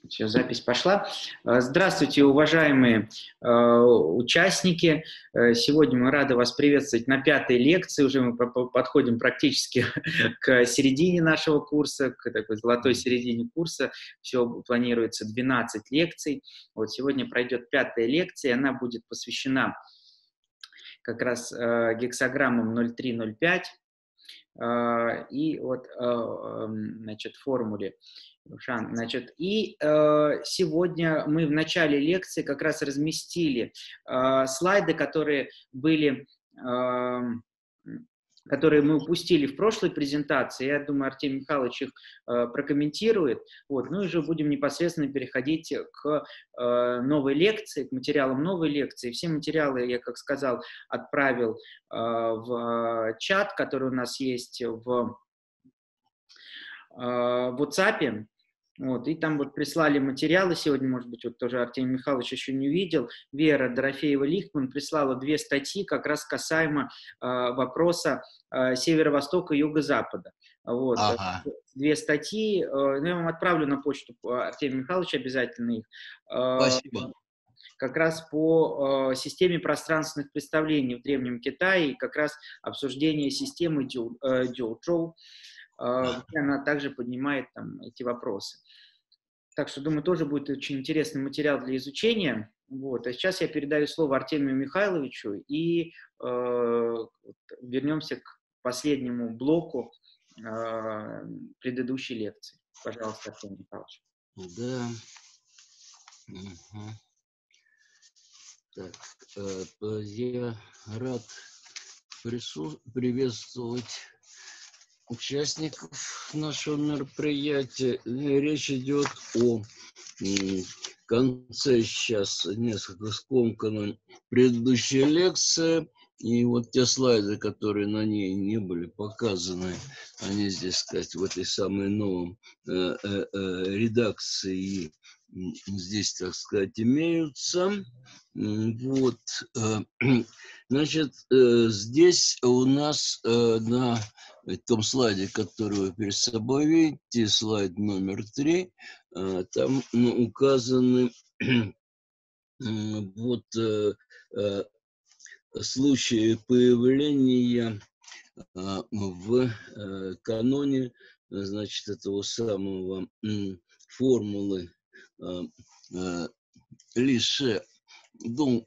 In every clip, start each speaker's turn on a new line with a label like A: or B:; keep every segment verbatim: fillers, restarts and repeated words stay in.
A: Все, запись пошла. Здравствуйте, уважаемые э, участники. Сегодня мы рады вас приветствовать на пятой лекции. Уже мы подходим практически к середине нашего курса, к такой золотой середине курса. Все планируется двенадцать лекций. Вот сегодня пройдет пятая лекция, она будет посвящена как раз э, гексаграммам ноль три ноль пять э, и вот, э, значит, формуле. Значит, и э, сегодня мы в начале лекции как раз разместили э, слайды, которые были, э, которые мы упустили в прошлой презентации. Я думаю, Артемий Михайлович их э, прокомментирует. Вот. Ну и уже будем непосредственно переходить к э, новой лекции, к материалам новой лекции. Все материалы, я, как сказал, отправил э, в чат, который у нас есть в э, WhatsApp. Вот, и там вот прислали материалы сегодня, может быть, вот тоже Артемий Михайлович еще не увидел. Вера Дорофеева-Лихтман прислала две статьи как раз касаемо э, вопроса э, северо-востока и юго-запада. Вот.
B: Ага.
A: Две статьи, э, ну, я вам отправлю на почту Артемия Михайловича обязательно их. Э,
B: Спасибо.
A: Как раз по э, системе пространственных представлений в Древнем Китае, и как раз обсуждение системы Дюо-Чжоу. Она также поднимает там эти вопросы. Так что, думаю, тоже будет очень интересный материал для изучения. Вот. А сейчас я передаю слово Артемию Михайловичу и э, вернемся к последнему блоку э, предыдущей лекции. Пожалуйста, Артемий Михайлович.
B: Да. Угу. Так, э, я рад прису... приветствовать участников нашего мероприятия. Речь идет о конце сейчас несколько скомканной предыдущей лекции. И вот те слайды, которые на ней не были показаны, они здесь, сказать, в этой самой новой э, э, э, редакции здесь, так сказать, имеются. Вот. Значит, здесь у нас на том слайде, который вы перед собой видите, слайд номер три, там указаны вот случаи появления в каноне, значит, этого самого формулы Лише, ну,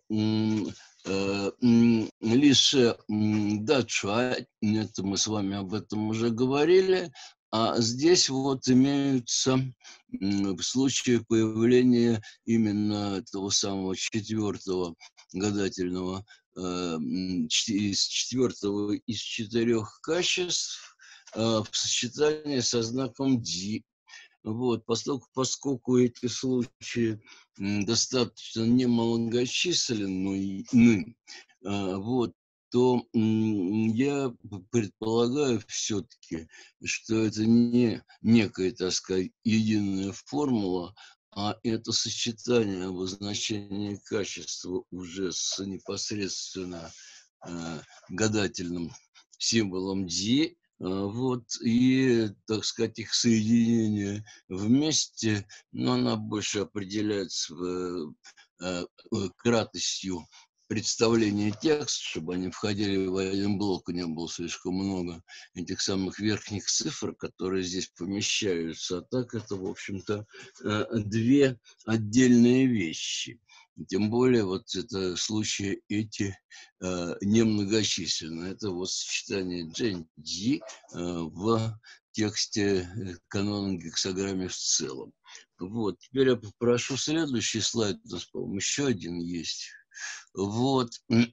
B: Лише Дачуа, это мы с вами об этом уже говорили, а здесь вот имеются случаи появления именно того самого четвертого гадательного, из четвертого из четырех качеств в сочетании со знаком Ди. Вот, поскольку, поскольку эти случаи достаточно немногочисленны, вот, то я предполагаю все-таки, что это не некая, так сказать, единая формула, а это сочетание обозначения качества уже с непосредственно э, гадательным символом Ди. Вот, и, так сказать, их соединение вместе, но она больше определяется в, э, кратностью представления текста, чтобы они входили в один блок, и не было слишком много этих самых верхних цифр, которые здесь помещаются. А так это, в общем-то, э, две отдельные вещи. Тем более, вот это случаи эти э, немногочисленны. Это вот сочетание Джен-Ди э, в тексте канона гексаграмме в целом. Вот. Теперь я попрошу следующий слайд. У нас, по-моему, еще один есть. Вот.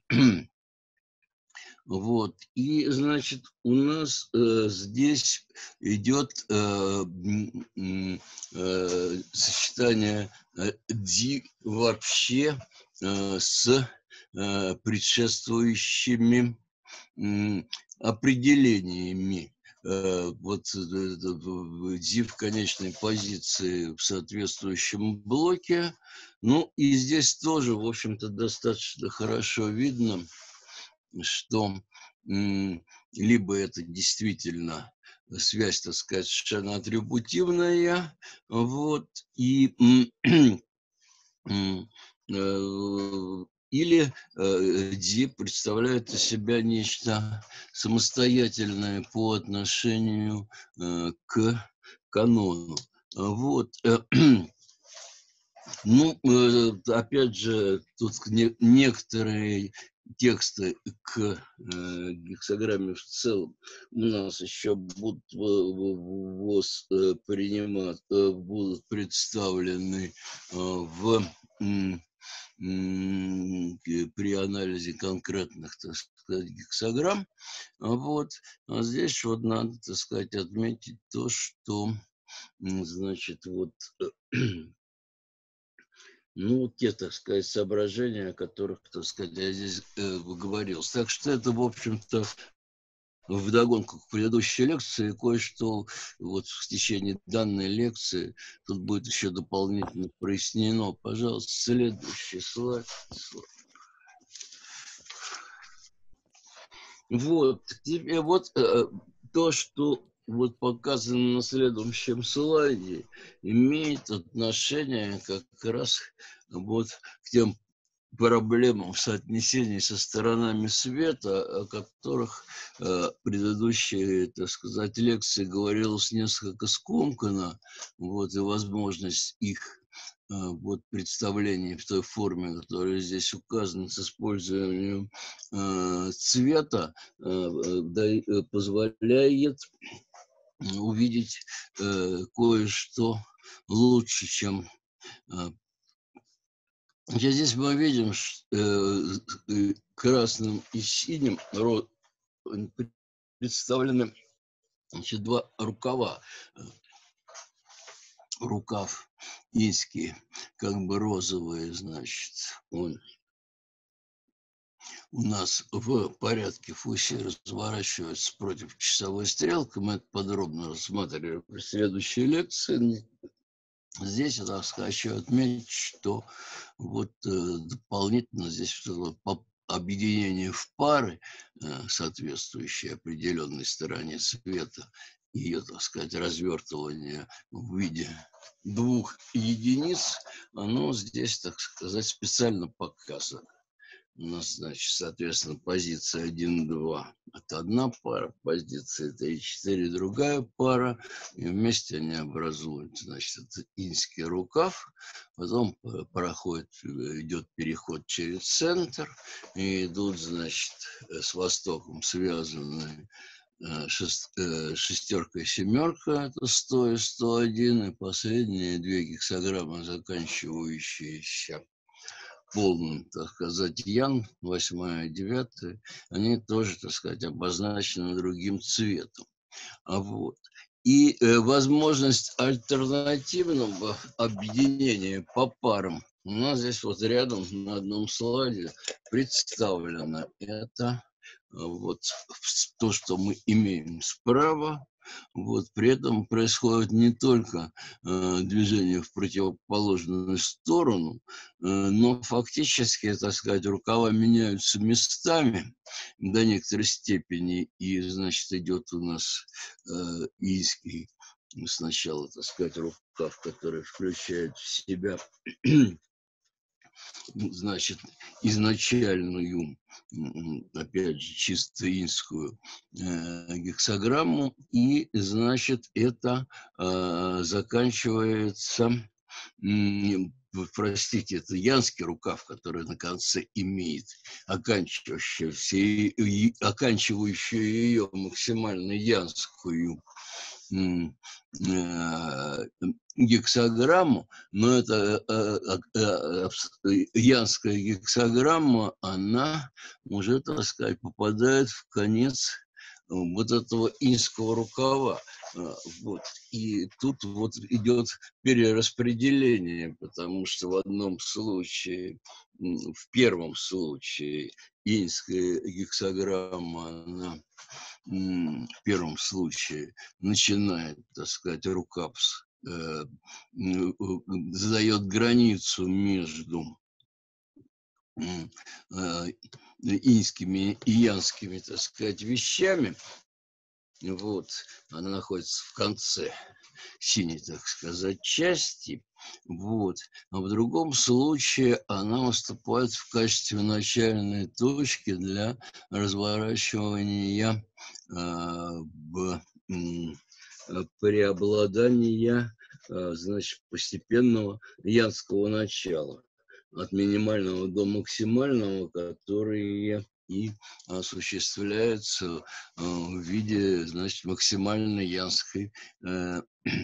B: Вот, и, значит, у нас э, здесь идет э, э, сочетание э, ди вообще э, с э, предшествующими э, определениями. Э, вот э, ди в конечной позиции в соответствующем блоке. Ну, и здесь тоже, в общем-то, достаточно хорошо видно, что м, либо это действительно связь, так сказать, совершенно атрибутивная, вот, и или D представляет из себя нечто самостоятельное по отношению к канону. Вот. Ну, опять же, тут некоторые тексты к э, гексограмме в целом у нас еще будут принимать, будут представлены в при анализе конкретных, так сказать, гексограмм. Вот. А здесь вот надо, так сказать, отметить то, что, значит, вот ну, те, так сказать, соображения, о которых, так сказать, я здесь э, говорил. Так что это, в общем-то, вдогонку к предыдущей лекции, кое-что вот в течение данной лекции тут будет еще дополнительно прояснено. Пожалуйста, следующий слайд. Вот, теперь вот э, то, что вот показано на следующем слайде, имеет отношение как раз вот к тем проблемам в соотнесении со сторонами света, о которых э, предыдущие, так сказать, лекции говорилось несколько скомканно, вот, и возможность их э, вот, представления в той форме, которая здесь указана, с использованием э, цвета, э, да, э, позволяет увидеть э, кое-что лучше, чем э, здесь мы видим, что э, красным и синим представлены, значит, два рукава. Рукав инский, как бы розовый, значит, он у нас в порядке Фуси разворачивается против часовой стрелки. Мы это подробно рассматривали в следующей лекции. Здесь я хочу отметить, что вот э, дополнительно здесь вот объединение в пары, э, соответствующие определенной стороне света, и ее, так сказать, развертывание в виде двух единиц, оно здесь, так сказать, специально показано. У нас, значит, соответственно, позиция один два – это одна пара, позиция три четыре – другая пара, и вместе они образуют, значит, это инский рукав, потом проходит, идет переход через центр, и идут, значит, с востоком связанные шест, шестерка и семерка, это сто и сто один, и последние две гексограммы, заканчивающиеся полным, так сказать, ян, восьмая и девятая, они тоже, так сказать, обозначены другим цветом. А вот. И э, возможность альтернативного объединения по парам у нас здесь вот рядом на одном слайде представлено. Это вот то, что мы имеем справа. Вот, при этом происходит не только э, движение в противоположную сторону, э, но фактически, так сказать, рукава меняются местами до некоторой степени, и, значит, идет у нас э, инский сначала, так сказать, рукав, который включает в себя значит, изначальную, опять же, чисто инскую э, гексограмму, и, значит, это э, заканчивается, э, простите, это янский рукав, который на конце имеет оканчивающую, оканчивающую ее максимально янскую гексограмму, но эта янская гексограмма, она уже, так сказать, попадает в конец вот этого инского рукава. Вот. И тут вот идет перераспределение, потому что в одном случае, в первом случае, инская гексограмма, она в первом случае начинает, так сказать, рукав, э, задает границу между э, инскими и янскими, так сказать, вещами. Вот, она находится в конце синей, так сказать, части. Вот. А в другом случае она выступает в качестве начальной точки для разворачивания э, б, м, э, преобладания, э, значит, постепенного янского начала от минимального до максимального, которые и осуществляются э, в виде, значит, максимальной янской э,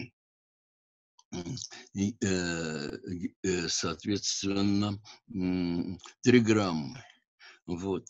B: и, э, г- э, соответственно, м, триграммы. Вот.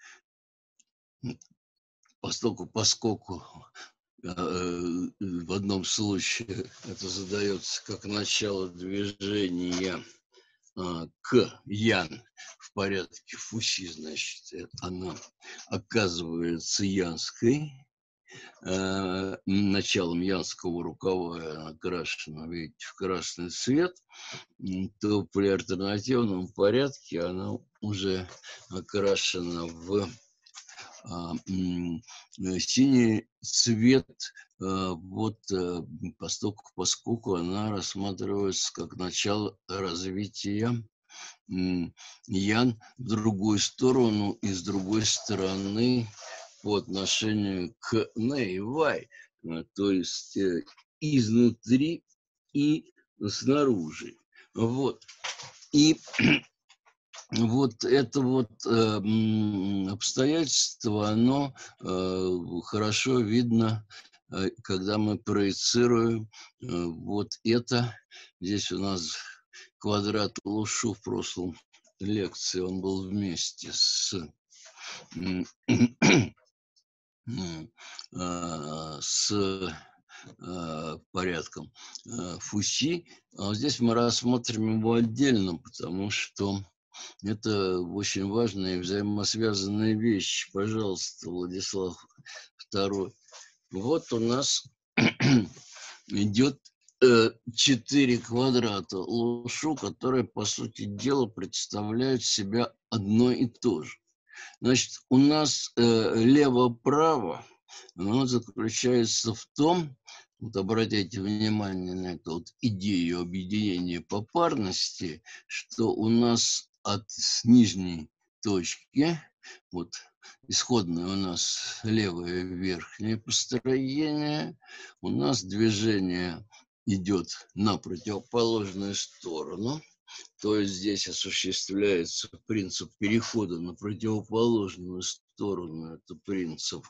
B: Поскольку, поскольку э, э, в одном случае это задается как начало движения а, к Ян в порядке фуси, значит, э, она оказывается янской, э, началом янского рукава, она окрашена, видите, в красный цвет, м, то при альтернативном порядке она уже окрашена в а, м, э, синий цвет, э, вот э, поскольку, поскольку она рассматривается как начало развития м, Ян в другую сторону и с другой стороны по отношению к Нейвай, э, то есть э, изнутри и снаружи. Вот. И вот это вот э, м, обстоятельство, оно э, хорошо видно, э, когда мы проецируем э, вот это. Здесь у нас квадрат Лушу в прошлом лекции, он был вместе с, м, м, а, с э, порядком э, Фуси. А вот здесь мы рассмотрим его отдельно, потому что это очень важные взаимосвязанные вещи. Пожалуйста, Владислав Второй. Вот у нас идет э, четыре квадрата Лушу, которые, по сути дела, представляют себя одно и то же. Значит, у нас э, лево-право, оно заключается в том, вот обратите внимание на эту вот идею объединения попарности, что у нас от с нижней точки, вот исходное у нас левое верхнее построение, у нас движение идет на противоположную сторону. То есть здесь осуществляется принцип перехода на противоположную сторону. Это принцип,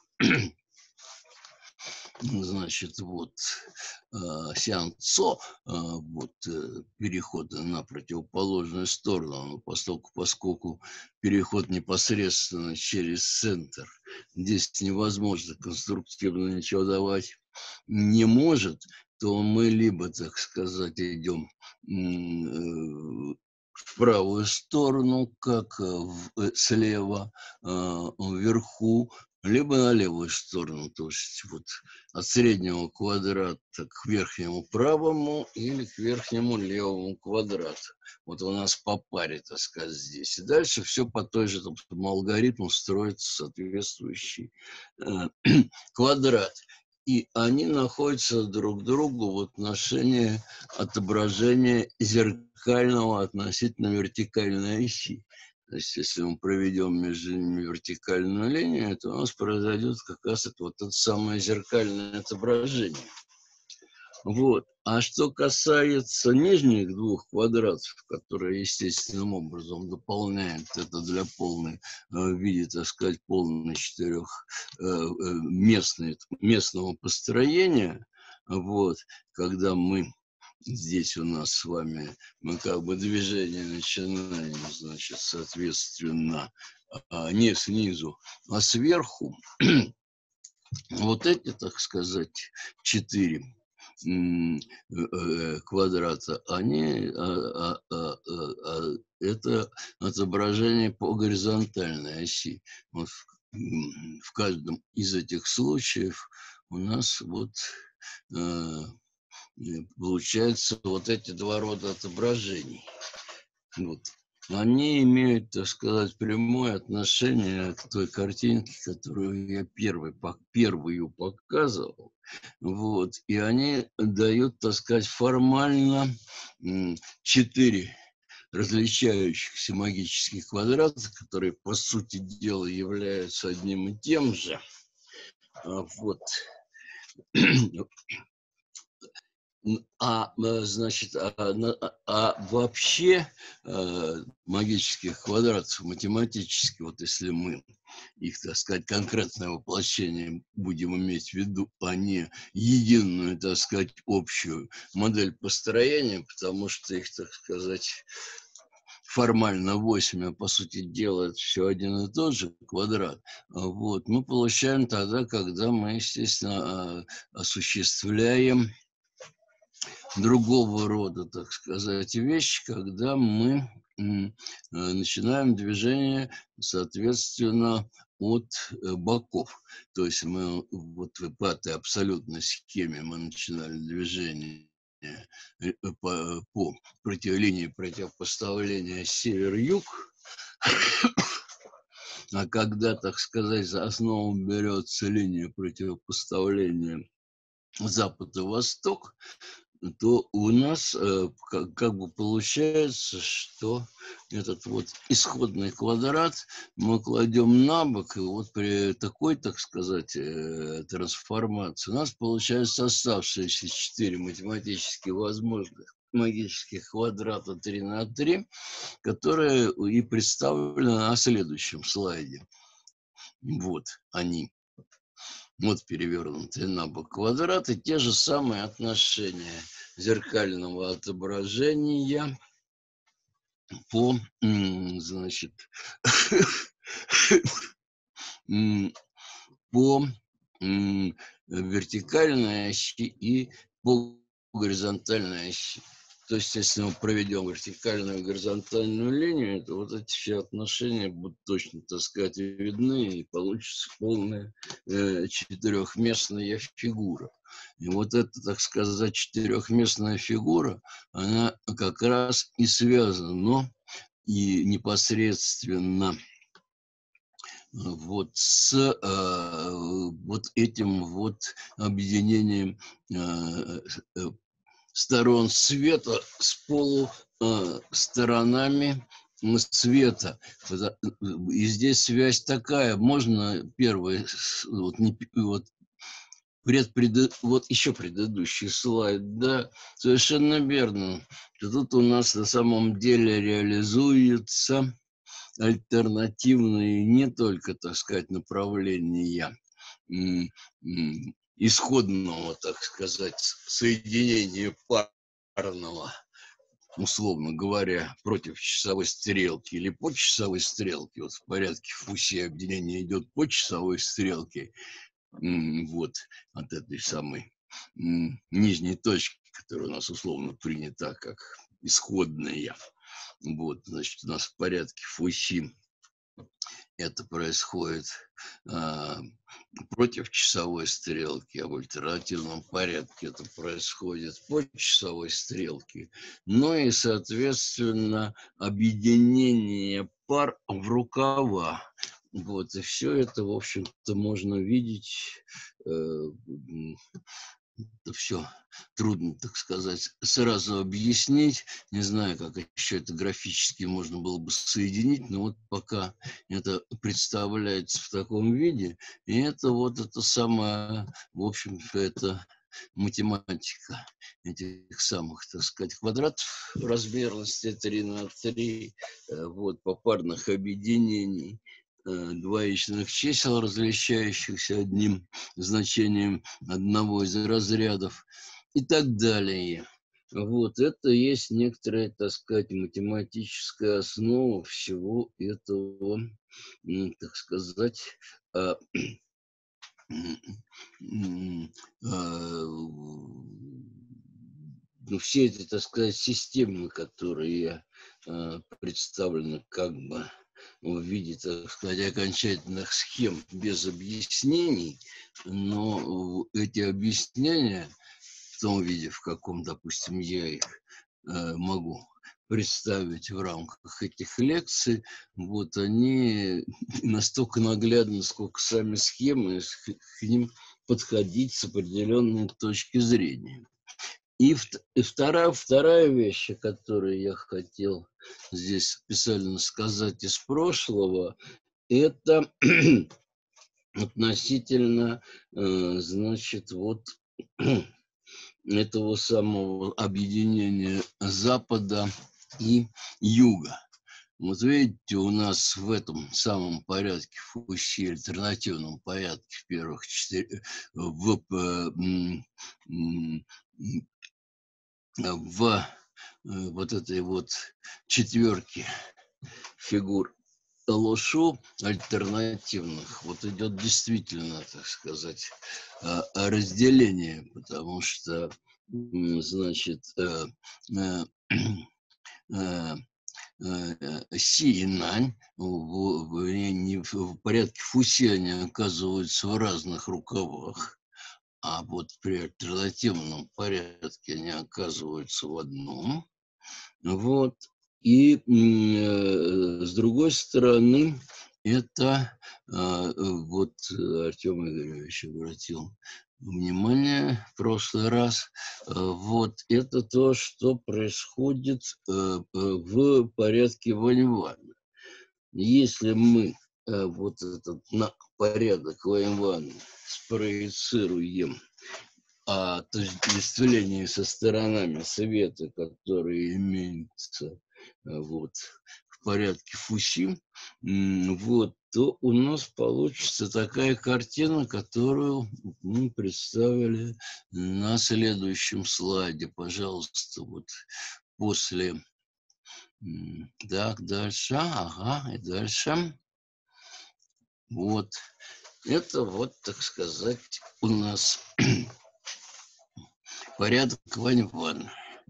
B: значит, вот э, сеансо, э, вот э, перехода на противоположную сторону, но поскольку, поскольку переход непосредственно через центр, здесь невозможно конструктивно ничего давать не может, то мы либо, так сказать, идем м, э, в правую сторону, как э, в- э, слева, э, вверху, либо на левую сторону, то есть вот от среднего квадрата к верхнему правому или к верхнему левому квадрату. Вот у нас по паре, так сказать, здесь. И дальше все по той же там, алгоритму строится соответствующий э, квадрат. И они находятся друг к другу в отношении отображения зеркального относительно вертикальной оси. То есть, если мы проведем между ними вертикальную линию, то у нас произойдет как раз это вот это самое зеркальное отображение. Вот. А что касается нижних двух квадратов, которые естественным образом дополняют это для полной, э, в виде, так сказать, полной четырех э, э, местной, местного построения, вот, когда мы здесь у нас с вами, мы как бы движение начинаем, значит, соответственно, а, не снизу, а сверху, вот эти, так сказать, четыре м, э, квадрата, они, а, а, а, а, а, это отображение по горизонтальной оси. Вот в, м, в каждом из этих случаев у нас вот э, э, получается вот эти два рода отображений. Вот. они имеют, так сказать, прямое отношение к той картинке, которую я первый, по- первую показывал. Вот. И они дают, так сказать, формально м, четыре различающихся магических квадрата, которые, по сути дела, являются одним и тем же. А, Вот. А, э, значит, а, на- а- а вообще э, магических квадратов математически, вот если мы их, так сказать, конкретное воплощение будем иметь в виду, а не единую, так сказать, общую модель построения, потому что их, так сказать, формально восемь, а по сути дела это все один и тот же квадрат. А Вот, мы получаем тогда, когда мы, естественно, а, осуществляем другого рода, так сказать, вещь, когда мы м, э, начинаем движение, соответственно, от э, боков. То есть мы вот в этой абсолютной схеме мы начинали движение э, по, по против, линии противопоставления север-юг, а когда, так сказать, за основу берется линия противопоставления запад и восток, то у нас э, как, как бы получается, что этот вот исходный квадрат мы кладем на бок, и вот при такой, так сказать, э, трансформации у нас получается оставшиеся четыре математически возможных магических квадрата три на три, которые и представлены на следующем слайде. Вот они. Вот перевернутые на бок квадраты, те же самые отношения зеркального отображения по, значит, по вертикальной оси и по горизонтальной оси. То есть, если мы проведем вертикальную и горизонтальную линию, то вот эти все отношения будут точно, так сказать, видны, и получится полная э, четырехместная фигура. И вот эта, так сказать, четырехместная фигура, она как раз и связана и непосредственно вот с э, вот этим вот объединением э, э, сторон света с полу э, сторонами света. И здесь связь такая. Можно первый, вот, не, вот, предпред, вот еще предыдущий слайд, да, совершенно верно. Тут у нас на самом деле реализуется альтернативные не только, так сказать, направления м, м, исходного, так сказать, соединения парного, условно говоря, против часовой стрелки или по часовой стрелке. Вот в порядке Фуси объединение идет по часовой стрелке, м, вот от этой самой м, нижней точки, которая у нас условно принята как исходная. Вот, значит, у нас в порядке Фуси это происходит а, против часовой стрелки, а в альтернативном порядке это происходит по часовой стрелке. Ну и, соответственно, объединение пар в рукава. Вот, и все это, в общем-то, можно видеть э, это все трудно, так сказать, сразу объяснить. Не знаю, как еще это графически можно было бы соединить, но вот пока это представляется в таком виде, и это вот это самое, в общем-то, это математика этих самых, так сказать, квадратов размерности три на три, э, вот, попарных объединений э, двоичных чисел, различающихся одним значением одного из разрядов и так далее. Вот это есть некоторая, так сказать, математическая основа всего этого, так сказать, а, а, ну, все эти, так сказать, системы, которые а, представлены как бы в виде, так сказать, окончательных схем без объяснений, но эти объяснения в том виде, в каком, допустим, я их э, могу представить в рамках этих лекций, вот они настолько наглядны, сколько сами схемы, к ним подходить с определенной точки зрения. И, и вторая, вторая вещь, о которой я хотел здесь специально сказать из прошлого, это относительно, значит, вот этого самого объединения Запада и Юга. Вот видите, у нас в этом самом порядке Фуси, альтернативном порядке в первых четыре, в, в вот этой вот четверке фигур Лошу альтернативных, вот идет действительно, так сказать, разделение, потому что, значит, Си и Нань в, в, не в, в порядке Фуси они оказываются в разных рукавах, а вот при альтернативном порядке они оказываются в одном. Вот. И э, с другой стороны, это э, вот Артем Игоревич обратил внимание в прошлый раз, э, вот это то, что происходит э, в порядке Ваньвана. Если мы э, вот этот на порядок Ваньвана спроецируем отождествление со сторонами света, которые имеются вот, в порядке Фуси, вот, то у нас получится такая картина, которую мы представили на следующем слайде. Пожалуйста, вот после... Так, дальше, ага, и дальше. Вот, это вот, так сказать, у нас... порядок Ваньвана.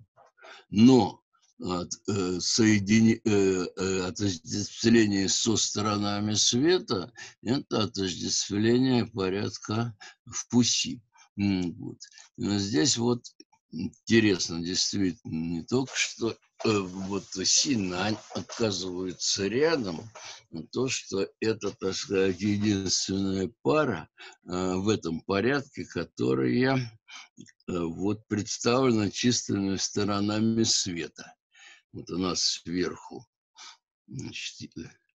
B: Но от, э, соедини, э, э, отождествление со сторонами света – это отождествление порядка Фуси. Вот. Но здесь вот интересно действительно не только, что э, вот Синань оказывается рядом, но то, что это, так сказать, единственная пара э, в этом порядке, которая вот представлена чистыми сторонами света. Вот у нас сверху, значит,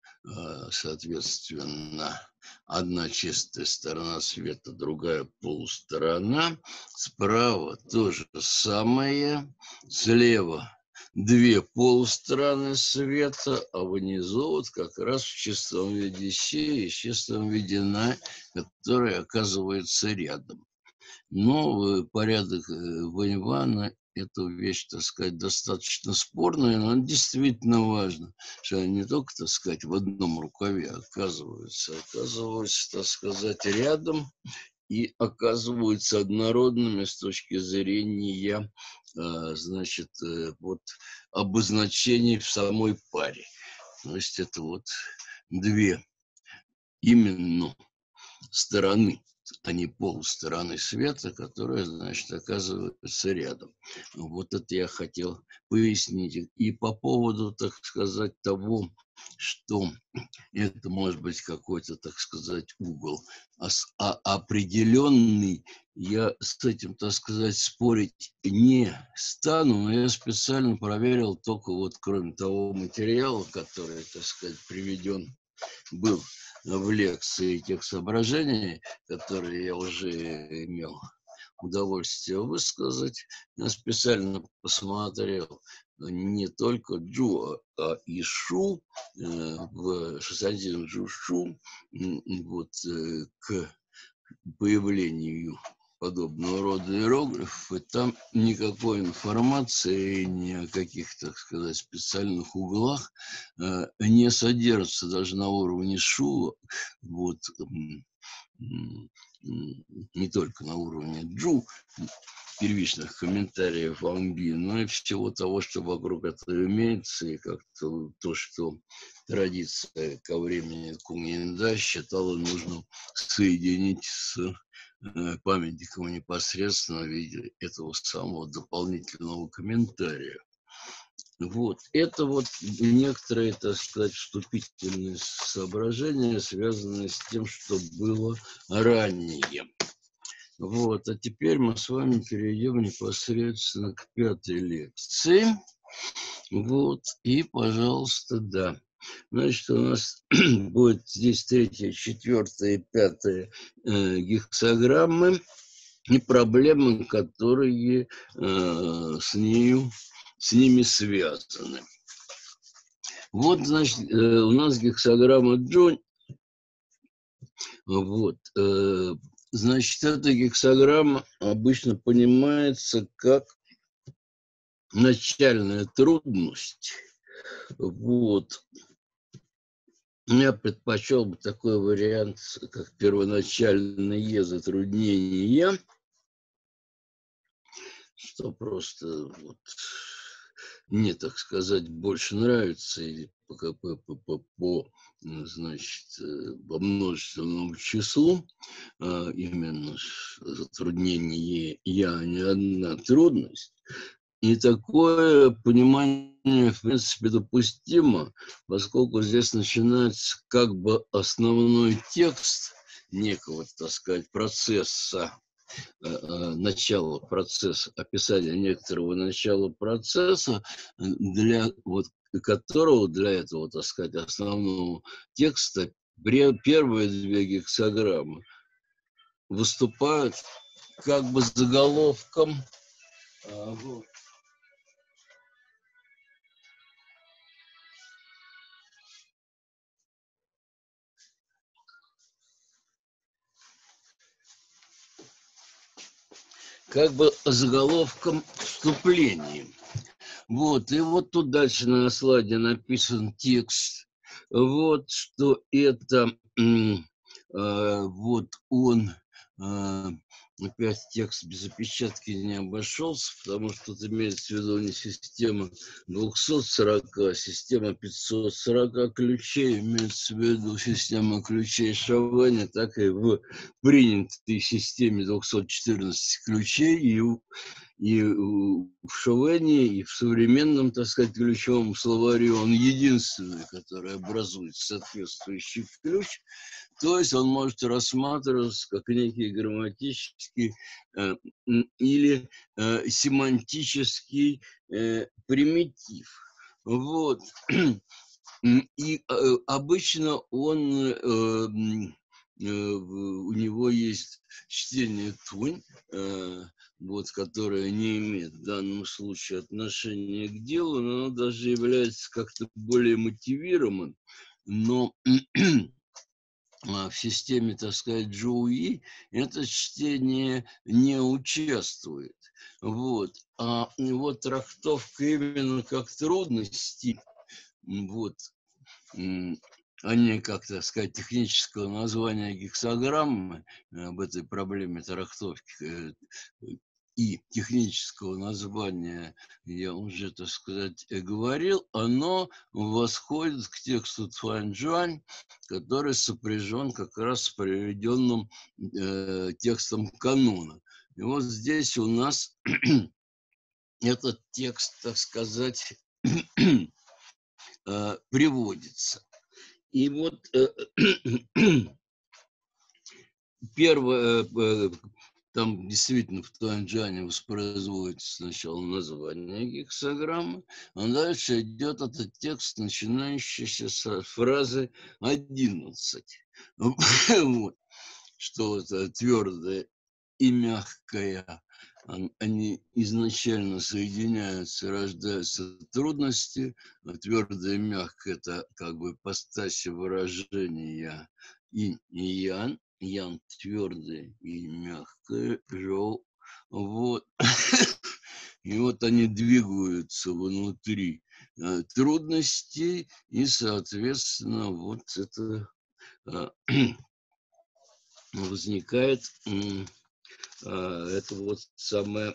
B: соответственно, одна чистая сторона света, другая полусторона. Справа то же самое. Слева две полустороны света, а внизу вот как раз в чистом виде Си и в чистом виде На, который оказывается рядом. Но порядок Ваньвана – это вещь, так сказать, достаточно спорная, но действительно важно, что они не только, так сказать, в одном рукаве оказываются, оказываются, так сказать, рядом и оказываются однородными с точки зрения, значит, вот обозначений в самой паре. То есть это вот две именно стороны, а не полстороны света, которая, значит, оказывается рядом. Вот это я хотел пояснить. И по поводу, так сказать, того, что это может быть какой-то, так сказать, угол а определенный, я с этим, так сказать, спорить не стану, но я специально проверил только вот, кроме того материала, который, так сказать, приведен был в лекции тех соображений, которые я уже имел удовольствие высказать, я специально посмотрел не только Джу, а и Шу, в шестьдесят Джу Шу, вот, к появлению подобного рода иероглифов, и там никакой информации ни о каких, так сказать, специальных углах э, не содержится даже на уровне Шу, вот, не только на уровне Джу, первичных комментариев Амби, но и всего того, что вокруг этого имеется, и как-то то, что традиция ко времени Куньинда считала нужным соединить с памятником непосредственно в виде этого самого дополнительного комментария. Вот, это вот некоторые, так сказать, вступительные соображения, связанные с тем, что было ранее. Вот, а теперь мы с вами перейдем непосредственно к пятой лекции. Вот, и, пожалуйста, да. Значит, у нас будет здесь третья, четвертая и пятая э, гексаграммы и проблемы, которые э, с, нею, с ними связаны. Вот, значит, э, у нас гексаграмма Джонни. Вот, э, значит, эта гексаграмма обычно понимается как начальная трудность. Вот. Я предпочел бы такой вариант, как первоначальные затруднения, что просто вот мне, так сказать, больше нравится, или по, по, по, по, значит, по множественному числу, а именно затруднение «я», а не одна трудность. И такое понимание, в принципе, допустимо, поскольку здесь начинается как бы основной текст некого, так сказать, процесса, начала процесса, описания некоторого начала процесса, для вот которого, для этого, так сказать, основного текста, первые две гексаграммы выступают как бы заголовком. Вот. Как бы заголовком вступления. Вот, и вот тут дальше на слайде написан текст. Вот, что это, э, вот он, э, опять текст без опечатки не обошелся, потому что тут имеется в виду не система двухсот сорока, а система пятисот сорока ключей, имеется в виду система ключей Шавеня, так и в принятой системе двухсот четырнадцати ключей, и И в Шавене, и в современном, так сказать, ключевом словаре он единственный, который образует соответствующий ключ. То есть он может рассматриваться как некий грамматический э, или э, семантический э, примитив. Вот. И э, обычно он... Э, у него есть чтение тунь, вот, которое не имеет в данном случае отношения к делу, но оно даже является как-то более мотивированным, но в системе, так сказать, Джоуи это чтение не участвует. Вот. А вот трактовка именно как трудности, вот, а не, как так сказать, технического названия гексаграммы, об этой проблеме трактовки и технического названия я уже, так сказать, говорил, оно восходит к тексту Цуаньжуань, который сопряжен как раз с приведенным э, текстом канона. И вот здесь у нас этот текст, так сказать, э, приводится. И вот э, первое, э, там действительно в Туаньчжане воспроизводится сначала название гексаграммы, а дальше идет этот текст, начинающийся с фразы одиннадцать. Вот. Что это твердое и мягкое, они изначально соединяются, рождаются трудности, а твердое и мягкое – это как бы ипостаси выражения инь и ян, ян твердое и мягкое, жоу, вот, и вот они двигаются внутри трудностей, и, соответственно, вот это возникает это вот самое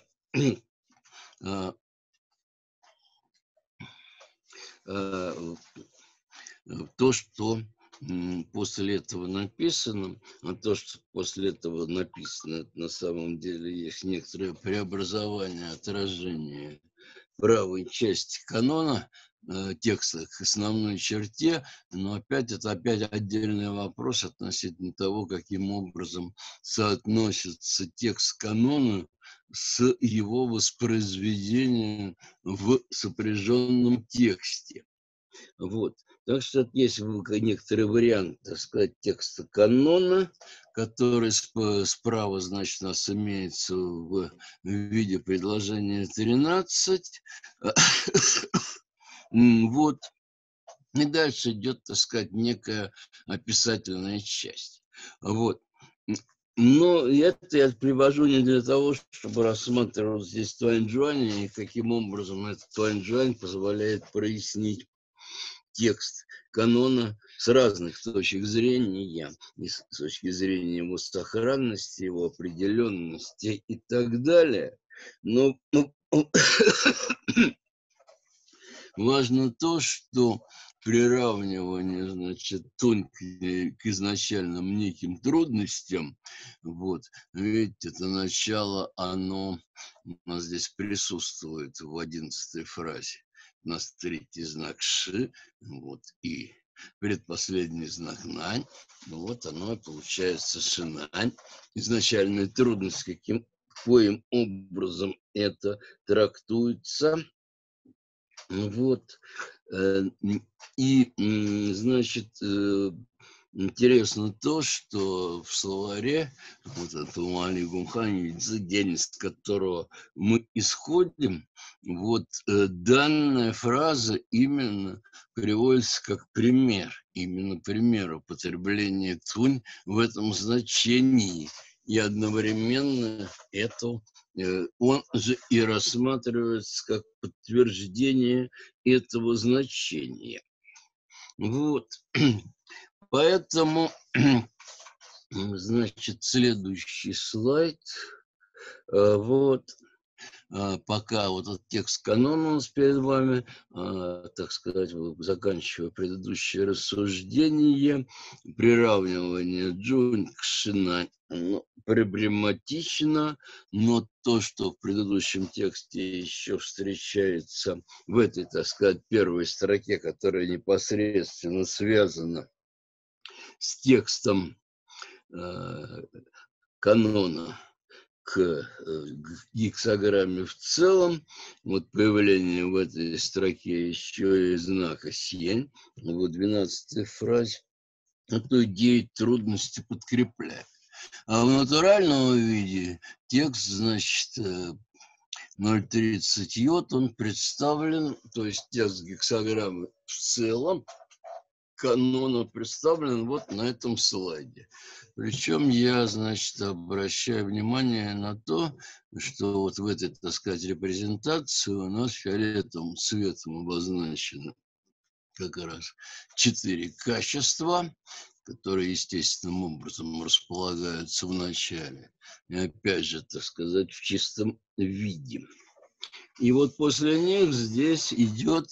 B: то, что после этого написано, а то, что после этого написано, это на самом деле есть некоторое преобразование, отражение правой части канона, э, текста к основной черте, но опять это опять отдельный вопрос относительно того, каким образом соотносится текст канона с его воспроизведением в сопряженном тексте. Вот. Так что есть некоторый вариант, так сказать, текста канона, который справа, значит, у нас имеется в виде предложения тринадцать. Вот. И дальше идет, так сказать, некая описательная часть. Вот. Но это я привожу не для того, чтобы рассматривать здесь Туаньчжуань и каким образом этот Туаньчжуань позволяет прояснить текст канона с разных точек зрения, и с точки зрения его сохранности, его определенности и так далее. Но важно то, что приравнивание, значит, тонь к, к изначальным неким трудностям, вот, ведь это начало, оно у нас здесь присутствует в одиннадцатой фразе. У нас третий знак «ши», вот, и предпоследний знак «нань», вот оно и получается «шинань». Изначальная трудность, каким, коим образом это трактуется, вот, и, значит, интересно то, что в словаре вот этого Али Гунхани, день, с которого мы исходим, вот данная фраза именно приводится как пример, именно пример употребления тунь в этом значении. И одновременно это он же и рассматривается как подтверждение этого значения. Вот. Поэтому, значит, следующий слайд. Вот. Пока вот этот текст канона у нас перед вами, так сказать, заканчивая предыдущее рассуждение, приравнивание джунь к шинань, ну, проблематично, но то, что в предыдущем тексте еще встречается в этой, так сказать, первой строке, которая непосредственно связана с текстом э, канона, к гексаграмме в целом, вот появление в этой строке еще и знака сень, вот двенадцатой фразе, эту идею трудности подкрепляет. А в натуральном виде текст, значит, ноль тридцать йод, он представлен, то есть текст гексаграммы в целом, канона представлен вот на этом слайде. Причем я, значит, обращаю внимание на то, что вот в этой, так сказать, репрезентации у нас фиолетовым цветом обозначено как раз четыре качества, которые естественным образом располагаются в начале. И опять же, так сказать, в чистом виде. И вот после них здесь идет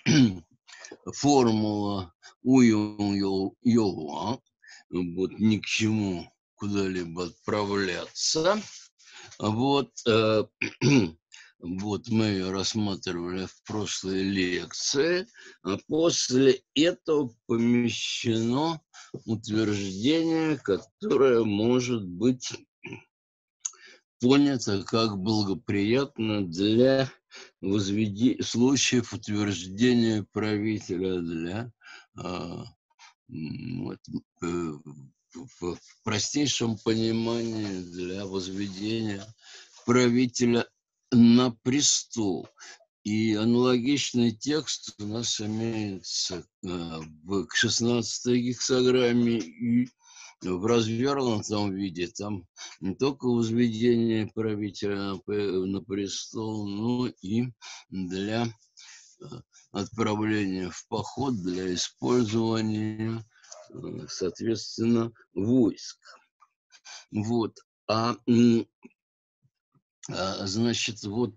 B: формула уйон-йоуа, вот ни к чему куда-либо отправляться. Вот, э, вот мы ее рассматривали в прошлой лекции, а после этого помещено утверждение, которое может быть понято как благоприятно для возведи... случаев утверждения правителя для э, вот, э, в простейшем понимании для возведения правителя на престол. И аналогичный текст у нас имеется э, в шестнадцатой гексаграмме и в развернутом виде. Там не только возведение правителя на, на престол, но и для э, отправления в поход, для использования, э, соответственно, войск. Вот. А, а значит, вот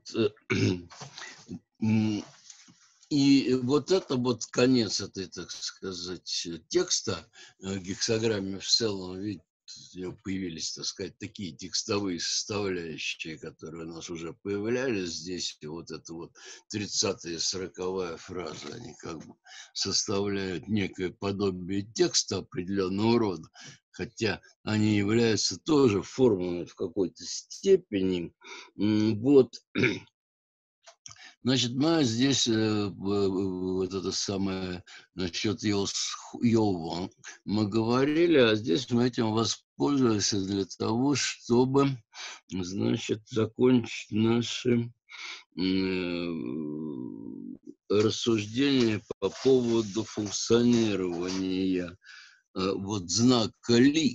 B: и вот это вот конец этой, так сказать, текста, гексаграмме в целом, ведь появились, так сказать, такие текстовые составляющие, которые у нас уже появлялись здесь, и вот это вот тридцатая и сороковая фраза, они как бы составляют некое подобие текста определенного рода, хотя они являются тоже формами в какой-то степени. Вот. Значит, мы здесь э, вот это самое насчет Йова мы говорили, а здесь мы этим воспользовались для того, чтобы, значит, закончить наши э, рассуждения по поводу функционирования э, вот знака ли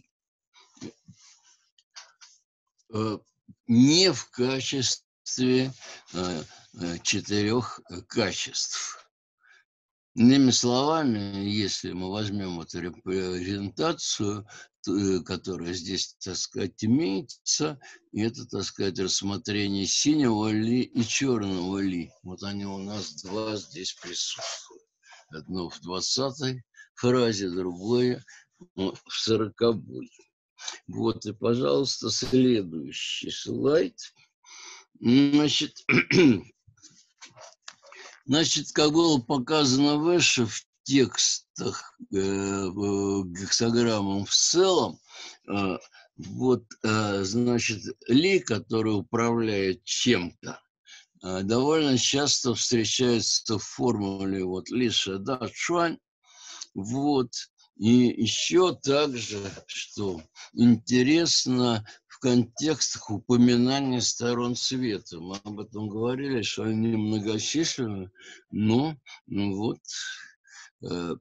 B: э, не в качестве э, четырех качеств. Иными словами, если мы возьмем эту репрезентацию, которая здесь, так сказать, имеется, это, так сказать, рассмотрение синего ли и черного ли. Вот они у нас два здесь присутствуют. Одно в двадцатой фразе, другое в сороковой. Вот, и, пожалуйста, следующий слайд. Значит, значит, как было показано выше в текстах э, гексаграммам в целом, э, вот, э, значит, ли, который управляет чем-то, э, довольно часто встречается в формуле вот ли шеда чуань, вот, и еще также, что интересно, в контекстах упоминания сторон света. Мы об этом говорили, что они многочисленны, но ну вот э,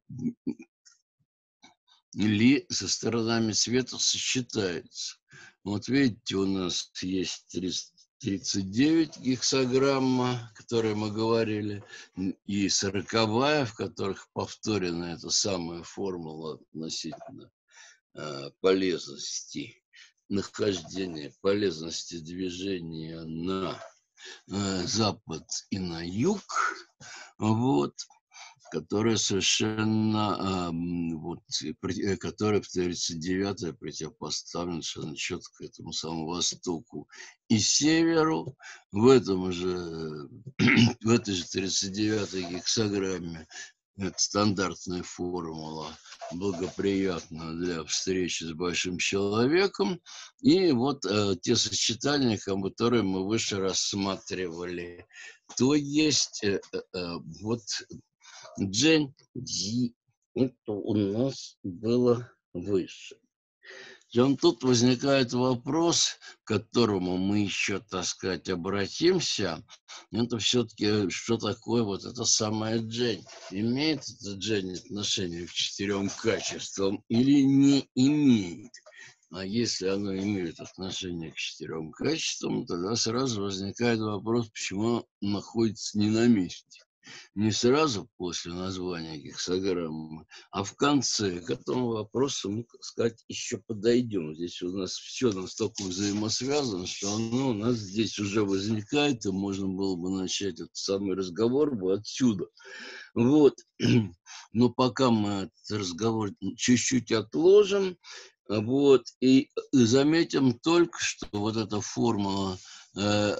B: ли со сторонами света сочетается. Вот видите, у нас есть тридцать девять гексаграмма, о которой мы говорили, и сороковая, в которых повторена эта самая формула относительно э, полезности нахождения, полезности движения на э, запад и на юг, вот, которая совершенно, э, вот, при, которая в тридцать девятой противопоставлена совершенно четко этому самому востоку и северу. В этом же, в этой же тридцать девятой гексаграмме это стандартная формула, благоприятна для встречи с большим человеком. И вот э, те сочетания, которые мы выше рассматривали. То есть э, э, вот Джен Ди, это у нас было выше. Причем тут возникает вопрос, к которому мы еще, так сказать, обратимся. Это все-таки, что такое вот это самое Джень? Имеет это Джень отношение к четырем качествам или не имеет? А если оно имеет отношение к четырем качествам, тогда сразу возникает вопрос, почему оно находится не на месте. Не сразу после названия гексаграммы, а в конце. К этому вопросу мы, так сказать, еще подойдем. Здесь у нас все настолько взаимосвязано, что оно у нас здесь уже возникает, и можно было бы начать этот самый разговор бы отсюда. Вот. Но пока мы этот разговор чуть-чуть отложим, вот, и заметим только, что вот эта формула э,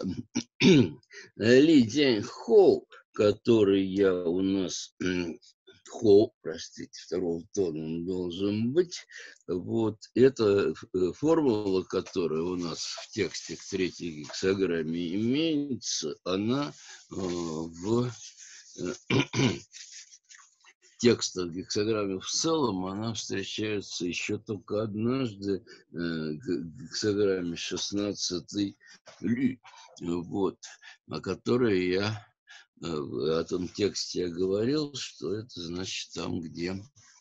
B: Ли Дзянь Хоу, который я у нас Хоу, простите, второго тона он должен быть. Вот это формула, которая у нас в тексте к третьей гексаграмме имеется, она э, в э, текстах гексаграммы в целом, она встречается еще только однажды э, в гексаграмме шестнадцатой Ли, вот, о которой я в этом тексте я говорил, что это значит там, где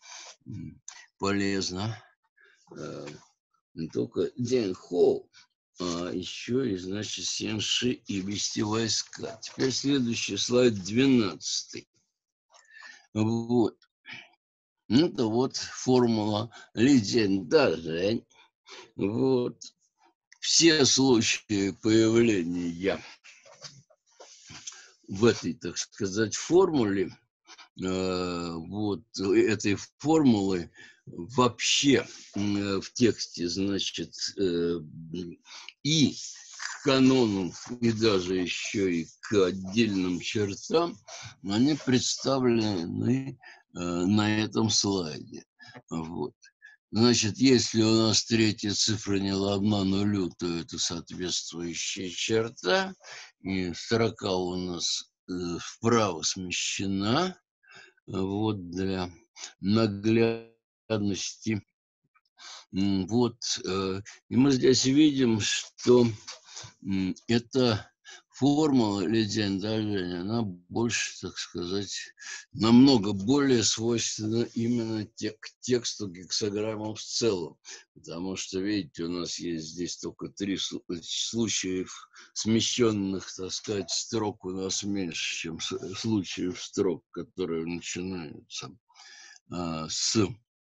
B: полезно э, не только Дзяньхоу, а еще и, значит, Сенши и вести войска. Теперь следующий слайд, двенадцатый. Вот. Это вот формула легендарная. Вот. Все случаи появления в этой, так сказать, формуле э, вот этой формулы вообще э, в тексте, значит, э, и к канону, и даже еще и к отдельным чертам, они представлены э, на этом слайде. Вот. Значит, если у нас третья цифра не равна нулю, то это соответствующая черта, и строка у нас э, вправо смещена, вот, для наглядности. Вот, э, и мы здесь видим, что эта формула легендарная, она больше, так сказать, намного более свойственна именно те, к тексту гексаграммам в целом. Потому что, видите, у нас есть здесь только три случаев смещенных, так сказать, строк у нас меньше, чем случаев строк, которые начинаются а, с,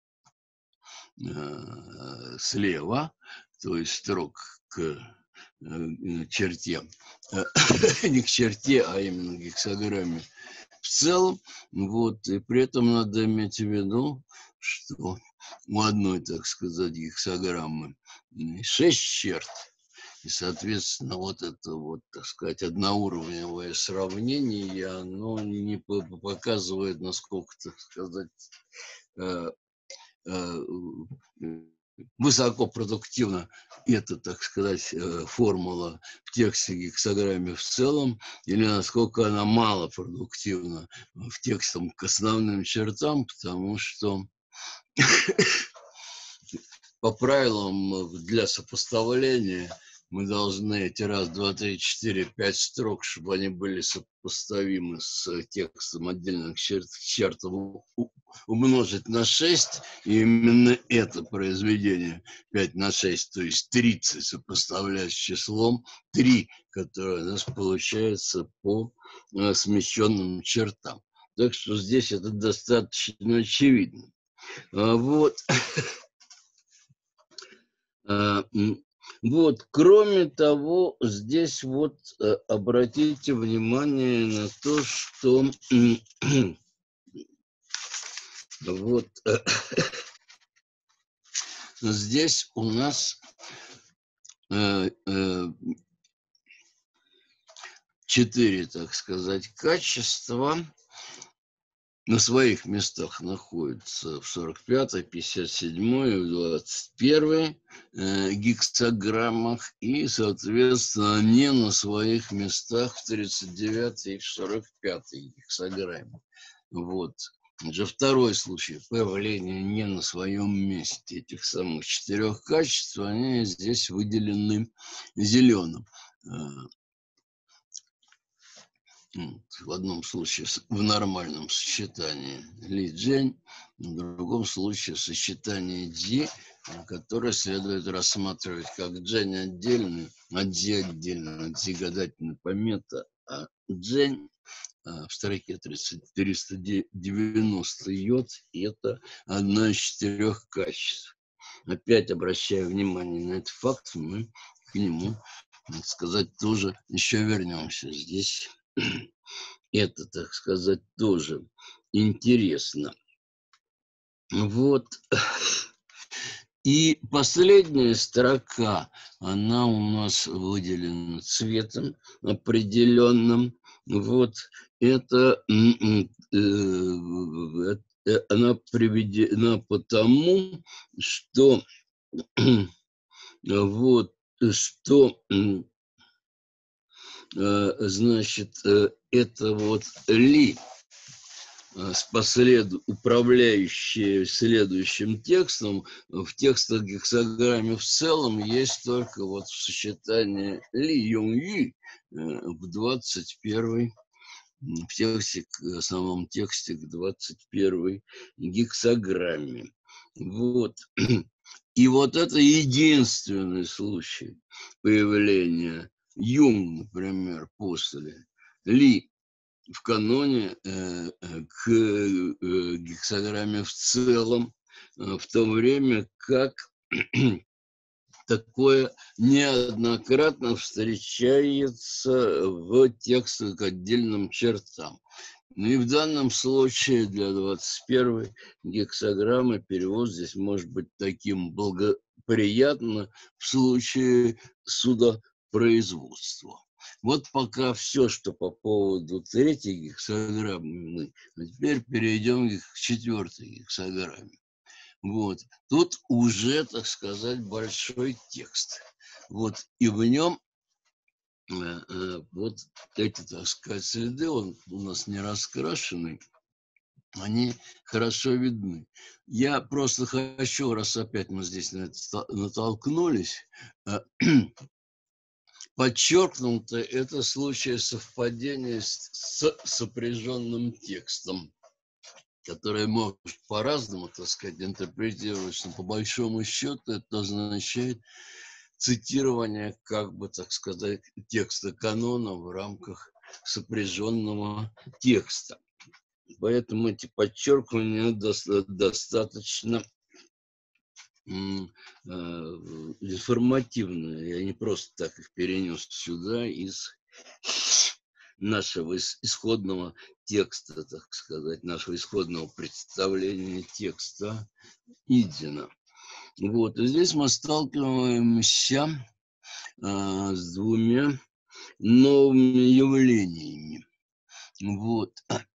B: а, слева, то есть строк к черте, не к черте, а именно к гексаграмме в целом. Вот, и при этом надо иметь в виду, что у одной, так сказать, гексаграммы шесть черт, и, соответственно, вот это вот, так сказать, одноуровневое сравнение, оно не показывает, насколько, так сказать, высокопродуктивна эта, так сказать, формула в тексте гексаграмме в целом, или насколько она малопродуктивна в текстом к основным чертам, потому что по правилам для сопоставления мы должны эти раз, два, три, четыре, пять строк, чтобы они были сопоставимы с текстом отдельных черт, чертов, умножить на шесть, и именно это произведение пять на шесть, то есть тридцать, сопоставлять с числом три, которое у нас получается по э, смещенным чертам. Так что здесь это достаточно очевидно. А вот... Вот, кроме того, здесь вот э, обратите внимание на то, что вот э, здесь у нас э, э, четыре, так сказать, качества на своих местах находятся в сорок пятой, пятьдесят седьмой, в двадцать первой э, гексаграммах, и, соответственно, не на своих местах в тридцать девятой и в сорок пятой гексаграмме. Вот. Уже второй случай появления не на своем месте этих самых четырех качеств, они здесь выделены зеленым. В одном случае в нормальном сочетании Ли-Джень, в другом случае сочетание Дзи, которое следует рассматривать как Джень отдельно, а Дзи отдельно, Дзи гадательная помета, а Джень в строке триста девяносто йод, и это одно из четырех качеств. Опять обращая внимание на этот факт, мы к нему, так сказать, тоже еще вернемся. Здесь это, так сказать, тоже интересно. Вот. И последняя строка, она у нас выделена цветом определенным. Вот это э, э, она приведена потому, что вот что значит это вот ли с послед... управляющие следующим текстом, в текстах гексаграмме в целом есть только вот в сочетании ли юн ю в двадцать первой, в тексте, в основном тексте к двадцать первой гексаграмме. Вот. И вот это единственный случай появления юн, например, после ли в каноне э, к э, гексаграмме в целом, э, в то время как такое неоднократно встречается в текстах к отдельным чертам. Ну и в данном случае для двадцать первой гексаграммы перевод здесь может быть таким благоприятно в случае судопроизводства. Вот пока все, что по поводу третьей гексаграммы. А теперь перейдем к четвертой гексаграмме. Вот. Тут уже, так сказать, большой текст. Вот. И в нем вот эти, так сказать, следы, он у нас не раскрашенный, они хорошо видны. Я просто хочу, раз опять мы здесь на это натолкнулись, подчеркнуто это случай совпадения с, с сопряженным текстом, который может по-разному, так сказать, интерпретироваться, но по большому счету это означает цитирование, как бы, так сказать, текста канона в рамках сопряженного текста. Поэтому эти подчеркивания доста- достаточно информативные. Я не просто так их перенес сюда из нашего исходного текста, так сказать, нашего исходного представления текста Идзина. Вот, и здесь мы сталкиваемся а, с двумя новыми явлениями. Вот.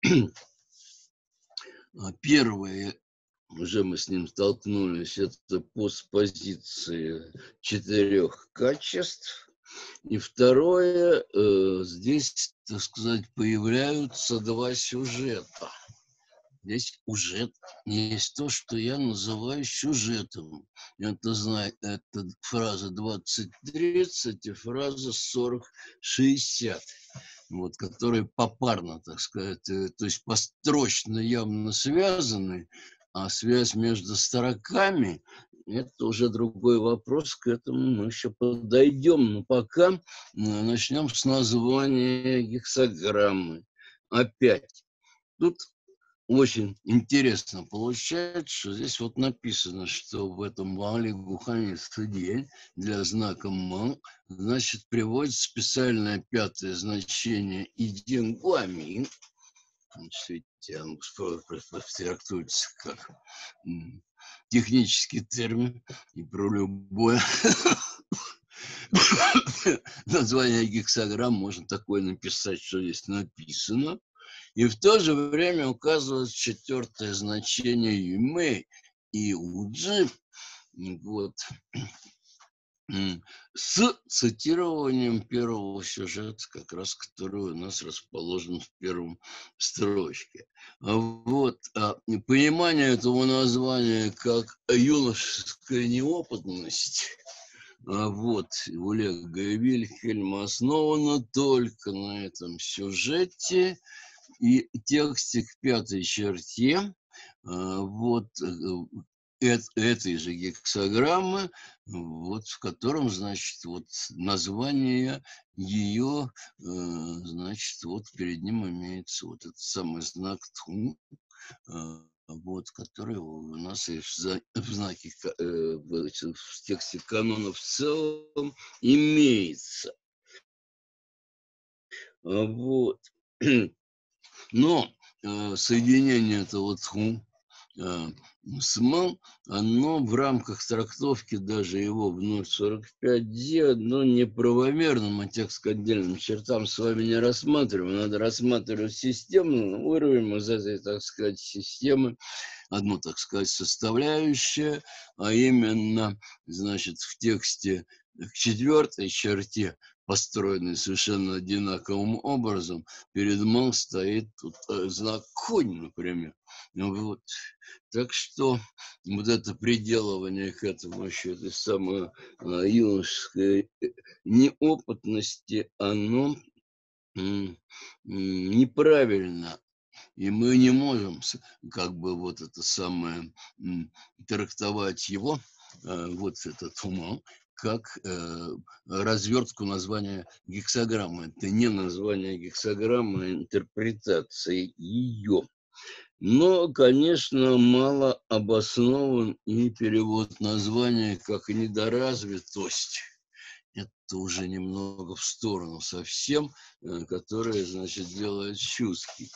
B: Первое, уже мы с ним столкнулись, это постпозиции четырех качеств. И второе, э, здесь, так сказать, появляются два сюжета. Здесь уже есть то, что я называю сюжетом. Это, это фраза двадцать тридцать и фраза сорок шестьдесят, вот, которые попарно, так сказать, то есть построчно явно связаны, а связь между строками – это уже другой вопрос, к этому мы еще подойдем. Но пока начнем с названия гексаграммы. Опять, тут очень интересно получается, что здесь вот написано, что в этом вале Гухани Студиель для знака МАН, значит, приводится специальное пятое значение идингуамин. Значит, трактуется как технический термин, и про любое название гексаграмм можно такое написать, что здесь написано. И в то же время указывает четвертое значение юмэй и уджи, вот, с цитированием первого сюжета, как раз который у нас расположен в первом строчке. Вот, понимание этого названия как юношеская неопытность, вот, у Олега Вильхельма основано только на этом сюжете и тексте к пятой черте, вот, этой же гексаграммы, вот, в котором, значит, вот название ее, значит, вот перед ним имеется вот этот самый знак Тху, вот, который у нас и в знаке, в тексте канона в целом имеется. Вот. Но соединение этого Тху с МАН, оно в рамках трактовки даже его в ноль сорок пять ди, оно неправомерно, мы текст к отдельным чертам с вами не рассматриваем, надо рассматривать системным уровнем из этой, так сказать, системы одну, так сказать, составляющую, а именно, значит, в тексте к четвертой черте, построенной совершенно одинаковым образом, перед МАН стоит тут знак Конь, например. Вот. Так что вот это приделывание к этому еще этой самой юношеской неопытности, оно неправильно. И мы не можем как бы вот это самое трактовать его, вот этот умом, как э, развертку названия гексаграммы. Это не название гексаграммы, а интерпретация ее. Но, конечно, мало обоснован и перевод названия как недоразвитость. Это уже немного в сторону совсем, которая, значит, делает Чуски.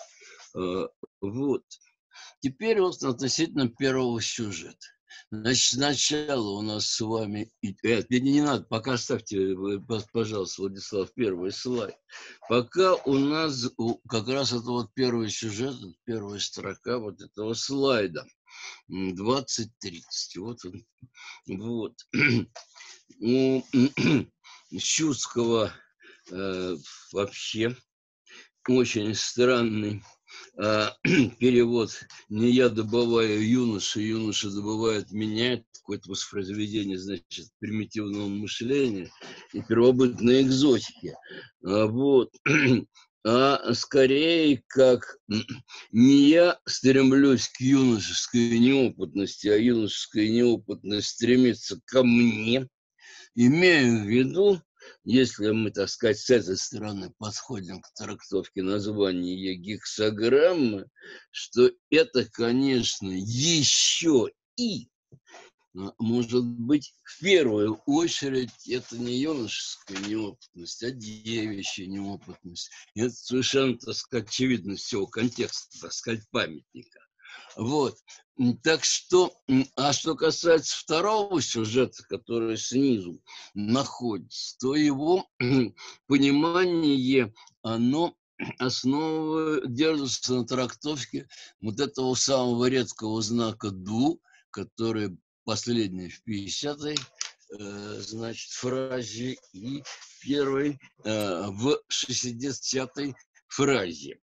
B: Вот. Теперь вот относительно первого сюжета. Значит, сначала у нас с вами... Э, не, не надо, пока оставьте, пожалуйста, Владислав, первый слайд. Пока у нас как раз это вот первый сюжет, первая строка вот этого слайда. двадцать тридцать. Вот он. Вот. У Щуцкого э, вообще очень странный э, перевод. Не я добываю юноша, юноша добывает меня. Это какое-то воспроизведение, значит, примитивного мышления и первобытной экзотики. А, вот. А скорее, как не я стремлюсь к юношеской неопытности, а юношеская неопытность стремится ко мне, имею в виду, если мы, так сказать, с этой стороны подходим к трактовке названия гексаграммы, что это, конечно, еще и, может быть, в первую очередь, это не юношеская неопытность, а девичья неопытность. И это совершенно, так сказать, очевидно всего контекста, так сказать, памятника. Вот. Так что, а что касается второго сюжета, который снизу находится, то его понимание, оно основа держится на трактовке вот этого самого редкого знака «ду», который последний в пятидесятой, э, значит, фразе и первой э, в шестидесятой фразе.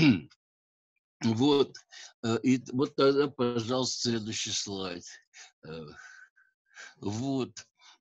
B: Вот, и вот тогда, пожалуйста, следующий слайд. Вот.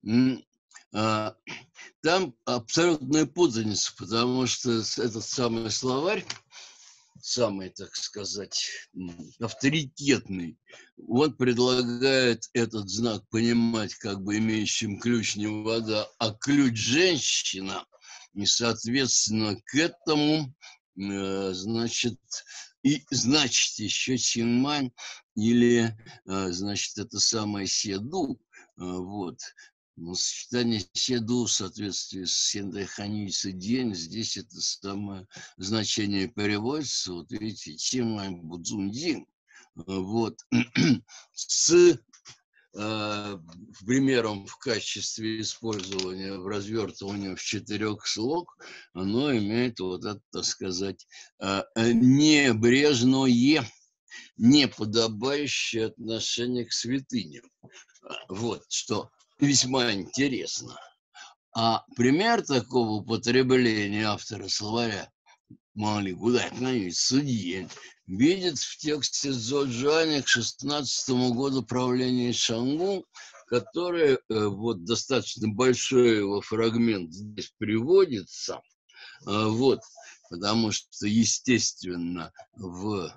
B: Там абсолютная путаница, потому что этот самый словарь, самый, так сказать, авторитетный, он предлагает этот знак понимать как бы имеющим ключ не вода, а ключ женщина. И, соответственно, к этому, значит, и, значит, еще Чинмань или, значит, это самое Седу, вот. Но сочетание Седу в соответствии с Сендайханицей день, здесь это самое значение переводится, вот видите, Чинмань Будзундин, вот, с примером в качестве использования в развертывании в четырех слог, оно имеет вот это, так сказать, небрежное, неподобающее отношение к святыням. Вот, что весьма интересно. А пример такого употребления автора словаря Мали Гудайхнани судьи видит в тексте Цзоджаня к шестнадцатому году правления Шангу, который, вот достаточно большой его фрагмент здесь приводится, вот, потому что, естественно, в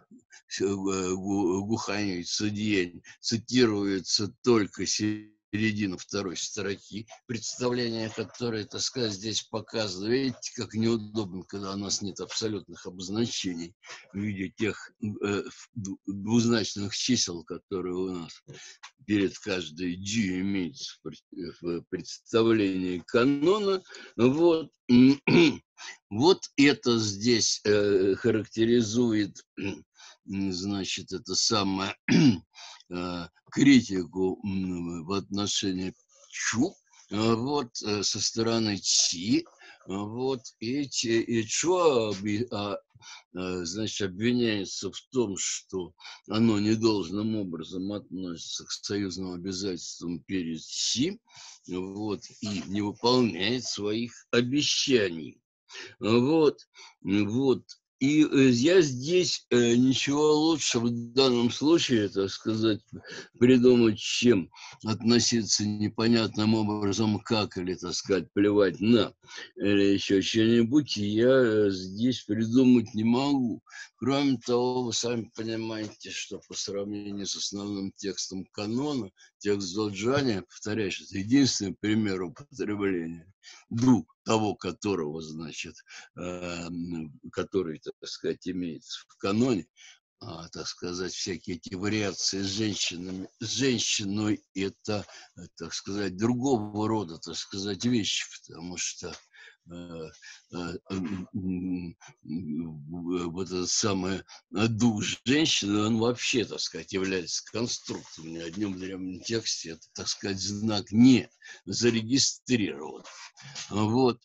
B: Гухане Цзэдиэнь цитируется только середина второй строки, представление которое, так сказать, здесь показано. Видите, как неудобно, когда у нас нет абсолютных обозначений в виде тех э, двузначных чисел, которые у нас перед каждой G имеется в представлении канона. Вот, вот это здесь э, характеризует, значит, это самое э, критику в отношении Чу, вот, со стороны Чи, вот, и, и Чу, значит, обвиняется в том, что оно недолжным образом относится к союзным обязательствам перед Си, вот, и не выполняет своих обещаний. Вот, вот. И я здесь ничего лучше в данном случае, так сказать, придумать, чем относиться непонятным образом, как, или, так сказать, плевать на, или еще что-нибудь, я здесь придумать не могу. Кроме того, вы сами понимаете, что по сравнению с основным текстом канона, текст Зоджаня, повторяюсь, это единственный пример употребления ду, того, которого, значит, э, который, так сказать, имеется в каноне, а, так сказать, всякие эти вариации с женщинами, с женщиной, это, так сказать, другого рода, так сказать, вещи, потому что вот это самое дух женщины, он вообще, так сказать, является конструктором. Ни одним древнем тексте это, так сказать, знак не зарегистрирован. Вот.